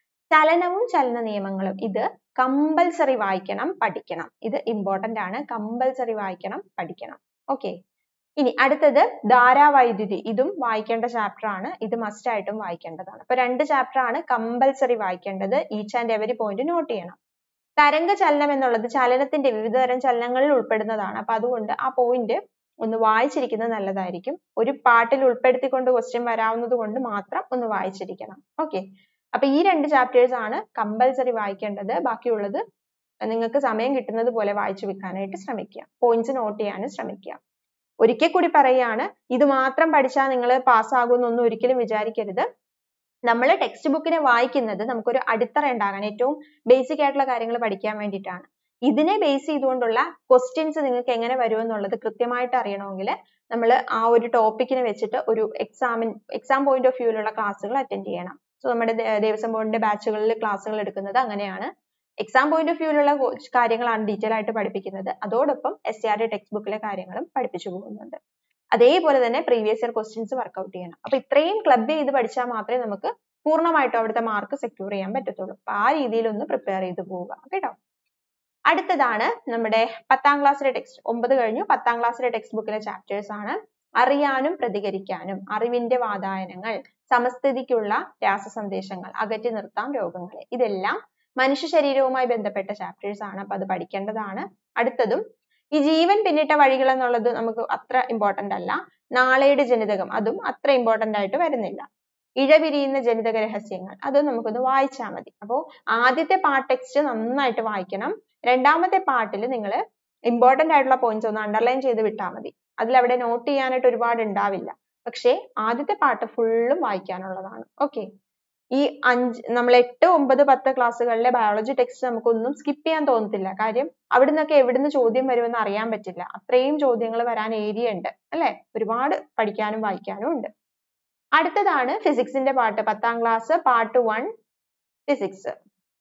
Speaker 1: ചലനവും ചലന നിയമങ്ങളും ഇത് കമ്പൽസറി വായിക്കണം, പഠിക്കണം. ഇത് ഇമ്പോർട്ടന്റ് ആണ്, കമ്പൽസറി വായിക്കണം, പഠിക്കണം. ഓക്കെ. ഇനി അടുത്തത് ധാരാവൈദ്യുതി, ഇതും വായിക്കേണ്ട ചാപ്റ്റർ ആണ്. ഇത് മസ്റ്റ് ആയിട്ടും വായിക്കേണ്ടതാണ്. അപ്പൊ രണ്ട് ചാപ്റ്റർ ആണ് കമ്പൽസറി വായിക്കേണ്ടത്. Each and every point note ചെയ്യണം. തരംഗ ചലനം എന്നുള്ളത് ചലനത്തിന്റെ വിവിധ തരം ചലനങ്ങളിൽ ഉൾപ്പെടുന്നതാണ്. അപ്പൊ അതുകൊണ്ട് ആ പോയിന്റ് ഒന്ന് വായിച്ചിരിക്കുന്നത് നല്ലതായിരിക്കും. ഒരു പാട്ടിൽ ഉൾപ്പെടുത്തിക്കൊണ്ട് ക്വസ്റ്റ്യൻ വരാവുന്നത് കൊണ്ട് മാത്രം ഒന്ന് വായിച്ചിരിക്കണം. ഓക്കെ. അപ്പൊ ഈ രണ്ട് ചാപ്റ്റേഴ്സ് ആണ് കമ്പൽസറി വായിക്കേണ്ടത്. ബാക്കിയുള്ളത് നിങ്ങൾക്ക് സമയം കിട്ടുന്നത് പോലെ വായിച്ചു വെക്കാനായിട്ട് ശ്രമിക്കുക. പോയിന്റ്സ് നോട്ട് ചെയ്യാനും ശ്രമിക്കുക. ഒരിക്കൽ കൂടി പറയുകയാണ്, ഇത് മാത്രം പഠിച്ചാൽ നിങ്ങൾ പാസ്സാകുമെന്നൊന്നും ഒരിക്കലും വിചാരിക്കരുത്. നമ്മൾ ടെക്സ്റ്റ് ബുക്കിനെ വായിക്കുന്നത് നമുക്കൊരു അടിത്തറ ഉണ്ടാകാൻ, ഏറ്റവും ബേസിക് ആയിട്ടുള്ള കാര്യങ്ങൾ പഠിക്കാൻ വേണ്ടിയിട്ടാണ്. ഇതിനെ ബേസ് ചെയ്തുകൊണ്ടുള്ള ക്വസ്റ്റ്യൻസ് നിങ്ങൾക്ക് എങ്ങനെ വരുമെന്നുള്ളത് കൃത്യമായിട്ട് അറിയണമെങ്കിൽ നമ്മൾ ആ ഒരു ടോപ്പിക്കിനെ വെച്ചിട്ട് ഒരു എക്സാമിൻ എക്സാം പോയിന്റ് ഓഫ് വ്യൂവിലുള്ള ക്ലാസ്സുകൾ അറ്റൻഡ് ചെയ്യണം. സോ നമ്മുടെ ദേവസ്വം ബോർഡിന്റെ ബാച്ചുകളിൽ ക്ലാസ്സുകൾ എടുക്കുന്നത് അങ്ങനെയാണ്. എക്സാം പോയിന്റ് ഓഫ് വ്യൂവിലുള്ള കാര്യങ്ങളാണ് ഡീറ്റെയിൽ ആയിട്ട് പഠിപ്പിക്കുന്നത്. അതോടൊപ്പം S C R T text ബുക്കിലെ കാര്യങ്ങളും പഠിപ്പിച്ചു പോകുന്നുണ്ട്. അതേപോലെ തന്നെ പ്രീവിയസ് ഇയർ ക്വസ്റ്റ്യൻസ് വർക്ക്ഔട്ട് ചെയ്യണം. അപ്പൊ ഇത്രയും ക്ലബ് ചെയ്ത് പഠിച്ചാൽ മാത്രമേ നമുക്ക് പൂർണ്ണമായിട്ടും അവിടുത്തെ മാർക്ക് സെക്യൂർ ചെയ്യാൻ പറ്റത്തുള്ളൂ. അപ്പൊ ആ രീതിയിൽ ഒന്ന് പ്രിപ്പയർ ചെയ്ത് പോവുക കേട്ടോ. അടുത്തതാണ് നമ്മുടെ പത്താം ക്ലാസ്സിലെ ടെക്സ്റ്റ്, ഒമ്പത് കഴിഞ്ഞു. പത്താം ക്ലാസ്സിലെ ടെക്സ്റ്റ് ബുക്കിലെ ചാപ്റ്റേഴ്സ് ആണ് അറിയാനും പ്രതികരിക്കാനും, അറിവിന്റെ വാതായനങ്ങൾ, സമസ്ഥിതിക്കുള്ള രാസസന്ദേശങ്ങൾ, അകറ്റി നിർത്താം രോഗങ്ങളെ. ഇതെല്ലാം മനുഷ്യ ശരീരവുമായി ബന്ധപ്പെട്ട ചാപ്റ്റേഴ്സ് ആണ്. അപ്പൊ അത് പഠിക്കേണ്ടതാണ്. അടുത്തതും ഈ ജീവൻ പിന്നിട്ട വഴികൾ എന്നുള്ളത് നമുക്ക് അത്ര ഇമ്പോർട്ടന്റ് അല്ല. നാളെയുടെ ജനിതകം അതും അത്ര ഇമ്പോർട്ടന്റ് ആയിട്ട് വരുന്നില്ല. ഇഴപിരിയുന്ന ജനിതക രഹസ്യങ്ങൾ അത് നമുക്കൊന്ന് വായിച്ചാൽ മതി. അപ്പോൾ ആദ്യത്തെ പാർട്ട് ടെക്സ്റ്റ് നന്നായിട്ട് വായിക്കണം. രണ്ടാമത്തെ പാർട്ടിൽ നിങ്ങൾ ഇമ്പോർട്ടന്റ് ആയിട്ടുള്ള പോയിന്റ്സ് ഒന്ന് അണ്ടർലൈൻ ചെയ്ത് വിട്ടാൽ മതി. അതിലവിടെ നോട്ട് ചെയ്യാനായിട്ട് ഒരുപാട് ഉണ്ടാവില്ല. പക്ഷേ ആദ്യത്തെ പാർട്ട് ഫുള്ളും വായിക്കാനുള്ളതാണ്. ഓക്കെ. ഈ അഞ്ച് നമ്മൾ എട്ട് ഒമ്പത് പത്ത് ക്ലാസ്സുകളിലെ ബയോളജി ടെക്സ്റ്റ് നമുക്കൊന്നും സ്കിപ്പ് ചെയ്യാൻ തോന്നത്തില്ല. കാര്യം അവിടെ നിന്നൊക്കെ എവിടുന്ന് ചോദ്യം വരുമെന്ന് അറിയാൻ പറ്റില്ല. അത്രയും ചോദ്യങ്ങൾ വരാൻ ഏരിയ ഉണ്ട് അല്ലെ. ഒരുപാട് പഠിക്കാനും വായിക്കാനും ഉണ്ട്. അടുത്തതാണ് ഫിസിക്സിന്റെ പാർട്ട്, പത്താം ക്ലാസ് പാർട്ട് വൺ ഫിസിക്സ്.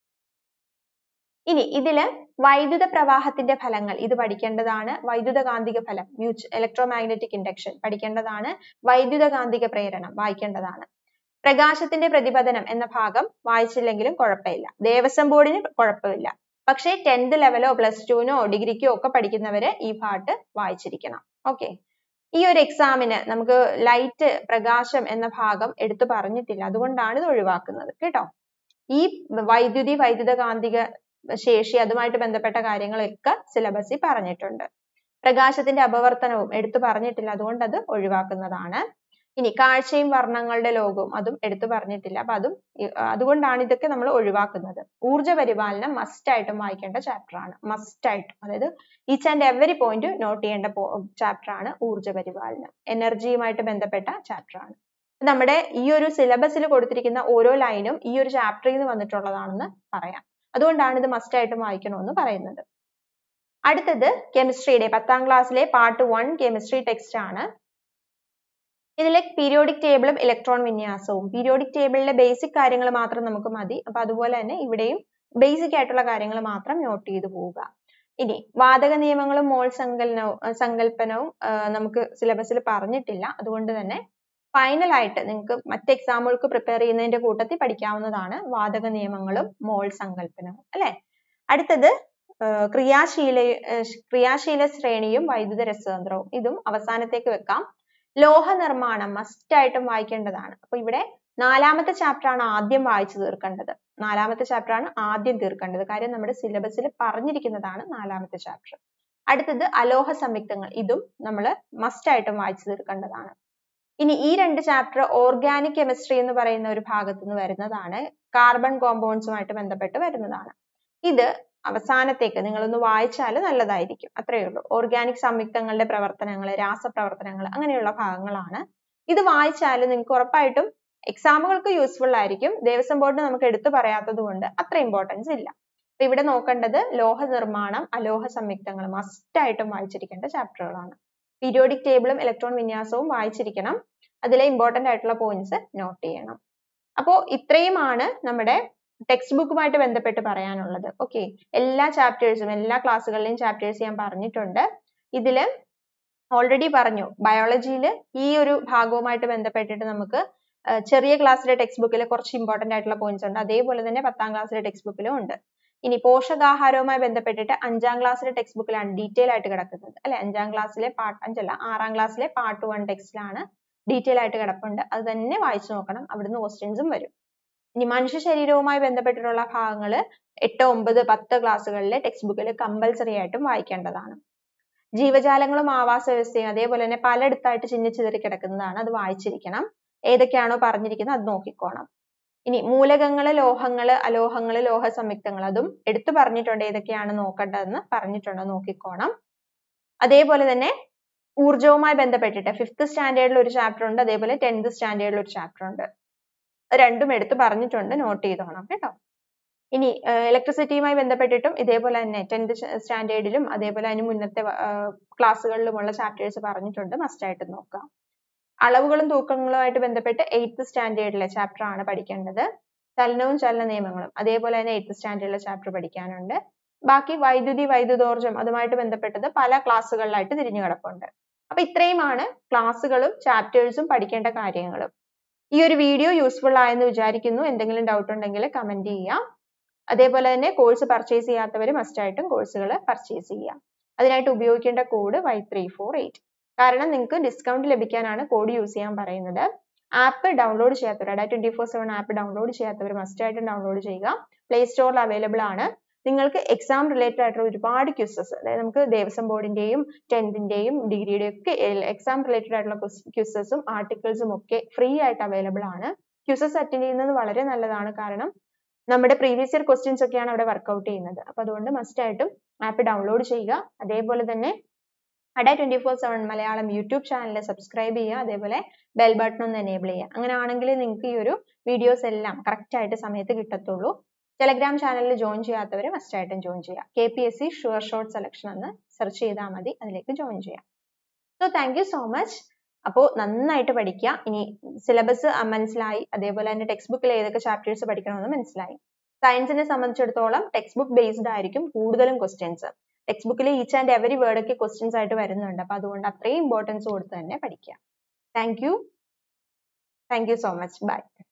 Speaker 1: ഇനി ഇതില് വൈദ്യുത പ്രവാഹത്തിന്റെ ഫലങ്ങൾ ഇത് പഠിക്കേണ്ടതാണ്. വൈദ്യുത കാന്തിക ഫലം മ്യൂച്വൽ ഇലക്ട്രോമാഗ്നറ്റിക് ഇൻഡക്ഷൻ പഠിക്കേണ്ടതാണ്. വൈദ്യുത കാന്തിക പ്രേരണം വായിക്കേണ്ടതാണ്. പ്രകാശത്തിന്റെ പ്രതിപതനം എന്ന ഭാഗം വായിച്ചില്ലെങ്കിലും കുഴപ്പമില്ല. ദേവസ്വം ബോർഡിന് കുഴപ്പമില്ല. പക്ഷേ ടെൻത്ത് ലെവലോ പ്ലസ് ടുവിനോ ഡിഗ്രിക്കോ ഒക്കെ പഠിക്കുന്നവര് ഈ പാർട്ട് വായിച്ചിരിക്കണം. ഓക്കെ. ഈ ഒരു എക്സാമിന് നമുക്ക് ലൈറ്റ് പ്രകാശം എന്ന ഭാഗം എടുത്തു പറഞ്ഞിട്ടില്ല. അതുകൊണ്ടാണ് ഇത് ഒഴിവാക്കുന്നത് കേട്ടോ. ഈ വൈദ്യുതി വൈദ്യുത കാന്തിക ശേഷി അതുമായിട്ട് ബന്ധപ്പെട്ട കാര്യങ്ങളൊക്കെ സിലബസിൽ പറഞ്ഞിട്ടുണ്ട്. പ്രകാശത്തിന്റെ അപവർത്തനവും എടുത്തു പറഞ്ഞിട്ടില്ല. അതുകൊണ്ട് അത് ഒഴിവാക്കുന്നതാണ്. ഇനി കാഴ്ചയും വർണ്ണങ്ങളുടെ ലോകവും അതും എടുത്തു പറഞ്ഞിട്ടില്ല. അപ്പൊ അതും അതുകൊണ്ടാണ് ഇതൊക്കെ നമ്മൾ ഒഴിവാക്കുന്നത്. ഊർജ്ജ പരിപാലനം മസ്റ്റ് ആയിട്ടും വായിക്കേണ്ട ചാപ്റ്റർ ആണ്. മസ്റ്റ് ആയിട്ടും, അതായത് each and every point note ചെയ്യേണ്ട ചാപ്റ്റർ ആണ് ഊർജ്ജ പരിപാലനം. എനർജിയുമായിട്ട് ബന്ധപ്പെട്ട ചാപ്റ്റർ ആണ്. നമ്മുടെ ഈ ഒരു സിലബസിൽ കൊടുത്തിരിക്കുന്ന ഓരോ ലൈനും ഈ ഒരു ചാപ്റ്ററിൽ നിന്ന് വന്നിട്ടുള്ളതാണെന്ന് പറയാം. അതുകൊണ്ടാണ് ഇത് മസ്റ്റ് ആയിട്ടും വായിക്കണമെന്ന് പറയുന്നത്. അടുത്തത് കെമിസ്ട്രിയുടെ പത്താം ക്ലാസ്സിലെ പാർട്ട് വൺ കെമിസ്ട്രി ടെക്സ്റ്റ് ആണ്. ഇതിലെ പീരിയോഡിക് ടേബിളും ഇലക്ട്രോൺ വിന്യാസവും, പീരിയോഡിക് ടേബിളിലെ ബേസിക് കാര്യങ്ങൾ മാത്രം നമുക്ക് മതി. അപ്പൊ അതുപോലെ തന്നെ ഇവിടെയും ബേസിക് ആയിട്ടുള്ള കാര്യങ്ങൾ മാത്രം നോട്ട് ചെയ്ത് പോവുക. ഇനി വാതക നിയമങ്ങളും മോൾ സങ്കലനവും സങ്കല്പനവും നമുക്ക് സിലബസിൽ പറഞ്ഞിട്ടില്ല. അതുകൊണ്ട് തന്നെ ഫൈനൽ ആയിട്ട് നിങ്ങൾക്ക് മറ്റ് എക്സാമുകൾക്ക് പ്രിപ്പയർ ചെയ്യുന്നതിന്റെ കൂട്ടത്തിൽ പഠിക്കാവുന്നതാണ് വാതക നിയമങ്ങളും മോൾ സങ്കല്പനവും അല്ലെ. അടുത്തത് ക്രിയാശീല ക്രിയാശീല ശ്രേണിയും വൈദ്യുത രസതന്ത്രവും ഇതും അവസാനത്തേക്ക് വെക്കാം. ലോഹ നിർമ്മാണം മസ്റ്റ് ആയിട്ടും വായിക്കേണ്ടതാണ്. അപ്പൊ ഇവിടെ നാലാമത്തെ ചാപ്റ്റർ ആണ് ആദ്യം വായിച്ചു തീർക്കേണ്ടത്. നാലാമത്തെ ചാപ്റ്റർ ആണ് ആദ്യം തീർക്കേണ്ടത്. കാര്യം നമ്മുടെ സിലബസിൽ പറഞ്ഞിരിക്കുന്നതാണ് നാലാമത്തെ ചാപ്റ്റർ. അടുത്തത് അലോഹ സംയുക്തങ്ങൾ. ഇതും നമ്മൾ മസ്റ്റ് ആയിട്ടും വായിച്ചു തീർക്കേണ്ടതാണ്. ഇനി ഈ രണ്ട് ചാപ്റ്റർ ഓർഗാനിക് കെമിസ്ട്രി എന്ന് പറയുന്ന ഒരു ഭാഗത്തു നിന്ന് വരുന്നതാണ്. കാർബൺ കോമ്പൗണ്ട്സുമായിട്ട് ബന്ധപ്പെട്ട് വരുന്നതാണ്. ഇത് അവസാനത്തേക്ക് നിങ്ങളൊന്ന് വായിച്ചാൽ നല്ലതായിരിക്കും. അത്രയേ ഉള്ളൂ. ഓർഗാനിക് സംയുക്തങ്ങളുടെ പ്രവർത്തനങ്ങൾ, രാസപ്രവർത്തനങ്ങൾ അങ്ങനെയുള്ള ഭാഗങ്ങളാണ്. ഇത് വായിച്ചാൽ നിങ്ങൾക്ക് ഉറപ്പായിട്ടും എക്സാമുകൾക്ക് യൂസ്ഫുൾ ആയിരിക്കും. ദേവസ്വം ബോർഡ് നമുക്ക് എടുത്തു പറയാത്തത് കൊണ്ട് അത്ര ഇമ്പോർട്ടൻസ് ഇല്ല. അപ്പൊ ഇവിടെ നോക്കേണ്ടത് ലോഹ നിർമ്മാണം, അലോഹ സംയുക്തങ്ങൾ മസ്റ്റ് ആയിട്ടും വായിച്ചിരിക്കേണ്ട ചാപ്റ്ററുകളാണ്. പീരിയോഡിക് ടേബിളും ഇലക്ട്രോൺ വിന്യാസവും വായിച്ചിരിക്കണം. അതിലെ ഇമ്പോർട്ടന്റ് ആയിട്ടുള്ള പോയിന്റ്സ് നോട്ട് ചെയ്യണം. അപ്പോ ഇത്രയുമാണ് നമ്മുടെ ടെക്സ്റ്റ് ബുക്കുമായിട്ട് ബന്ധപ്പെട്ട് പറയാനുള്ളത്. ഓക്കെ, എല്ലാ ചാപ്റ്റേഴ്സും എല്ലാ ക്ലാസ്സുകളിലെയും ചാപ്റ്റേഴ്സ് ഞാൻ പറഞ്ഞിട്ടുണ്ട്. ഇതില് ഓൾറെഡി പറഞ്ഞു, ബയോളജിയിൽ ഈ ഒരു ഭാഗവുമായിട്ട് ബന്ധപ്പെട്ടിട്ട് നമുക്ക് ചെറിയ ക്ലാസ്സിലെ ടെക്സ്റ്റ് ബുക്കിൽ കുറച്ച് ഇമ്പോർട്ടന്റ് ആയിട്ടുള്ള പോയിന്റ്സ് ഉണ്ട്. അതേപോലെ തന്നെ പത്താം ക്ലാസ്സിലെ ടെക്സ്റ്റ് ബുക്കിലും ഉണ്ട്. ഇനി പോഷകാഹാരവുമായി ബന്ധപ്പെട്ടിട്ട് അഞ്ചാം ക്ലാസ്സിലെ ടെക്സ്റ്റ് ബുക്കിലാണ് ഡീറ്റെയിൽ ആയിട്ട് കിടക്കുന്നത് അല്ലെ. അഞ്ചാം ക്ലാസ്സിലെ പാർട്ട് അഞ്ചല്ല ആറാം ക്ലാസ്സിലെ പാർട്ട് വൺ ടെക്സ്റ്റിലാണ് ഡീറ്റെയിൽ ആയിട്ട് കിടപ്പുണ്ട്. അത് തന്നെ വായിച്ചു നോക്കണം. അവിടുന്ന് ക്വസ്റ്റ്യൻസും വരും. ഇനി മനുഷ്യ ശരീരവുമായി ബന്ധപ്പെട്ടിട്ടുള്ള ഭാഗങ്ങൾ എട്ട് ഒമ്പത് പത്ത് ക്ലാസ്സുകളിലെ ടെക്സ്റ്റ് ബുക്കിൽ കമ്പൽസറി ആയിട്ടും വായിക്കേണ്ടതാണ്. ജീവജാലങ്ങളും ആവാസ വ്യവസ്ഥയും അതേപോലെ തന്നെ പലയിടത്തായിട്ട് ചിന്നിച്ചിതറി കിടക്കുന്നതാണ്. അത് വായിച്ചിരിക്കണം. ഏതൊക്കെയാണോ പറഞ്ഞിരിക്കുന്നത് അത് നോക്കിക്കോണം. ഇനി മൂലകങ്ങള്, ലോഹങ്ങള്, അലോഹങ്ങള്, ലോഹ സംയുക്തങ്ങൾ അതും എടുത്തു പറഞ്ഞിട്ടുണ്ട്. ഏതൊക്കെയാണ് നോക്കേണ്ടതെന്ന് പറഞ്ഞിട്ടുണ്ട്, നോക്കിക്കോണം. അതേപോലെ തന്നെ ഊർജവുമായി ബന്ധപ്പെട്ടിട്ട് ഫിഫ്ത് സ്റ്റാൻഡേർഡിൽ ഒരു ചാപ്റ്റർ ഉണ്ട്, അതേപോലെ ടെൻത്ത് സ്റ്റാൻഡേർഡിൽ ഒരു ചാപ്റ്റർ ഉണ്ട്. രണ്ടും എടുത്ത് പറഞ്ഞിട്ടുണ്ട്, നോട്ട് ചെയ്തോണം കേട്ടോ. ഇനി ഇലക്ട്രിസിറ്റിയുമായി ബന്ധപ്പെട്ടിട്ടും ഇതേപോലെ തന്നെ ടെൻത്ത് സ്റ്റാൻഡേർഡിലും അതേപോലെ അതിന് മുന്നത്തെ ക്ലാസ്സുകളിലുമുള്ള ചാപ്റ്റേഴ്സ് പറഞ്ഞിട്ടുണ്ട്, മസ്റ്റ് ആയിട്ട് നോക്കാം. അളവുകളും തൂക്കങ്ങളുമായിട്ട് ബന്ധപ്പെട്ട് എയ്ത്ത് സ്റ്റാൻഡേർഡിലെ ചാപ്റ്റർ ആണ് പഠിക്കേണ്ടത്. ചലനവും ചലന നിയമങ്ങളും അതേപോലെ തന്നെ എയ്ത്ത് സ്റ്റാൻഡേർഡിലെ ചാപ്റ്റർ പഠിക്കാനുണ്ട്. ബാക്കി വൈദ്യുതി, വൈദ്യുതോർജ്ജം അതുമായിട്ട് ബന്ധപ്പെട്ടത് പല ക്ലാസ്സുകളിലായിട്ട് തിരിഞ്ഞു കിടപ്പുണ്ട്. അപ്പൊ ഇത്രയുമാണ് ക്ലാസ്സുകളും ചാപ്റ്റേഴ്സും പഠിക്കേണ്ട കാര്യങ്ങളും. ഈ ഒരു വീഡിയോ യൂസ്ഫുൾ ആയെന്ന് വിചാരിക്കുന്നു. എന്തെങ്കിലും ഡൗട്ട് ഉണ്ടെങ്കിൽ കമന്റ് ചെയ്യാം. അതേപോലെ തന്നെ കോഴ്സ് പർച്ചേസ് ചെയ്യാത്തവർ മസ്റ്റ് ആയിട്ടും കോഴ്സുകൾ പർച്ചേസ് ചെയ്യാം. അതിനായിട്ട് ഉപയോഗിക്കേണ്ട code Y three four eight. കാരണം നിങ്ങൾക്ക് ഡിസ്കൗണ്ട് ലഭിക്കാനാണ് കോഡ് യൂസ് ചെയ്യാൻ പറയുന്നത്. ആപ്പ് ഡൗൺലോഡ് ചെയ്യാത്തവർ, Adda twenty four seven app download ചെയ്യാത്തവർ മസ്റ്റ് ആയിട്ടും ഡൗൺലോഡ് ചെയ്യുക. പ്ലേ സ്റ്റോറിൽ അവൈലബിൾ ആണ്. നിങ്ങൾക്ക് എക്സാം റിലേറ്റഡ് ആയിട്ടുള്ള ഒരുപാട് ക്യൂസസ്, അതായത് നമുക്ക് ദേവസ്വം ബോർഡിന്റെയും ടെൻത്തിന്റെയും ഡിഗ്രിയുടെയും ഒക്കെ എക്സാം റിലേറ്റഡ് ആയിട്ടുള്ള ക്യൂസസും ആർട്ടിക്കിൾസും ഒക്കെ ഫ്രീ ആയിട്ട് അവൈലബിൾ ആണ്. ക്യൂസസ് അറ്റൻഡ് ചെയ്യുന്നത് വളരെ നല്ലതാണ്. കാരണം നമ്മുടെ പ്രീവിയസ് ഇയർ ക്വസ്റ്റ്യൻസ് ഒക്കെയാണ് അവിടെ വർക്ക്ഔട്ട് ചെയ്യുന്നത്. അപ്പൊ അതുകൊണ്ട് മസ്റ്റ് ആയിട്ടും ആപ്പ് ഡൗൺലോഡ് ചെയ്യുക. അതേപോലെ തന്നെ Adda twenty four seven Malayalam YouTube channel subscribe ചെയ്യുക. അതേപോലെ ബെൽ ബട്ടൺ ഒന്ന് എനേബിൾ ചെയ്യുക. അങ്ങനെ ആണെങ്കിൽ നിങ്ങൾക്ക് ഈ ഒരു വീഡിയോസ് എല്ലാം കറക്റ്റ് ആയിട്ട് സമയത്ത് കിട്ടത്തുള്ളൂ. ടെലഗ്രാം ചാനലിൽ ജോയിൻ ചെയ്യാത്തവർ മസ്റ്റ് ആയിട്ടും ജോയിൻ ചെയ്യുക. K P S C sure short selection എന്ന് സെർച്ച് ചെയ്താൽ മതി, അതിലേക്ക് ജോയിൻ ചെയ്യാം. So thank you so much. അപ്പോൾ നന്നായിട്ട് പഠിക്കുക. ഇനി സിലബസ് മനസ്സിലായി, അതേപോലെ തന്നെ ടെക്സ്റ്റ് ബുക്കിൽ ഏതൊക്കെ ചാപ്റ്റേഴ്സ് പഠിക്കണമെന്ന് മനസ്സിലായി. സയൻസിനെ സംബന്ധിച്ചിടത്തോളം ടെക്സ്റ്റ് ബുക്ക് ബേസ്ഡ് ആയിരിക്കും കൂടുതലും ക്വസ്റ്റ്യൻസ്. ടെക്സ്റ്റ് ബുക്കിൽ ഈച്ച് ആൻഡ് എവറി വേർഡ് ഒക്കെ ക്വസ്റ്റ്യൻസ് ആയിട്ട് വരുന്നുണ്ട്. അപ്പൊ അതുകൊണ്ട് അത്രയും ഇമ്പോർട്ടൻസ് കൊടുത്ത് തന്നെ പഠിക്കുക. Thank you thank you so much. By.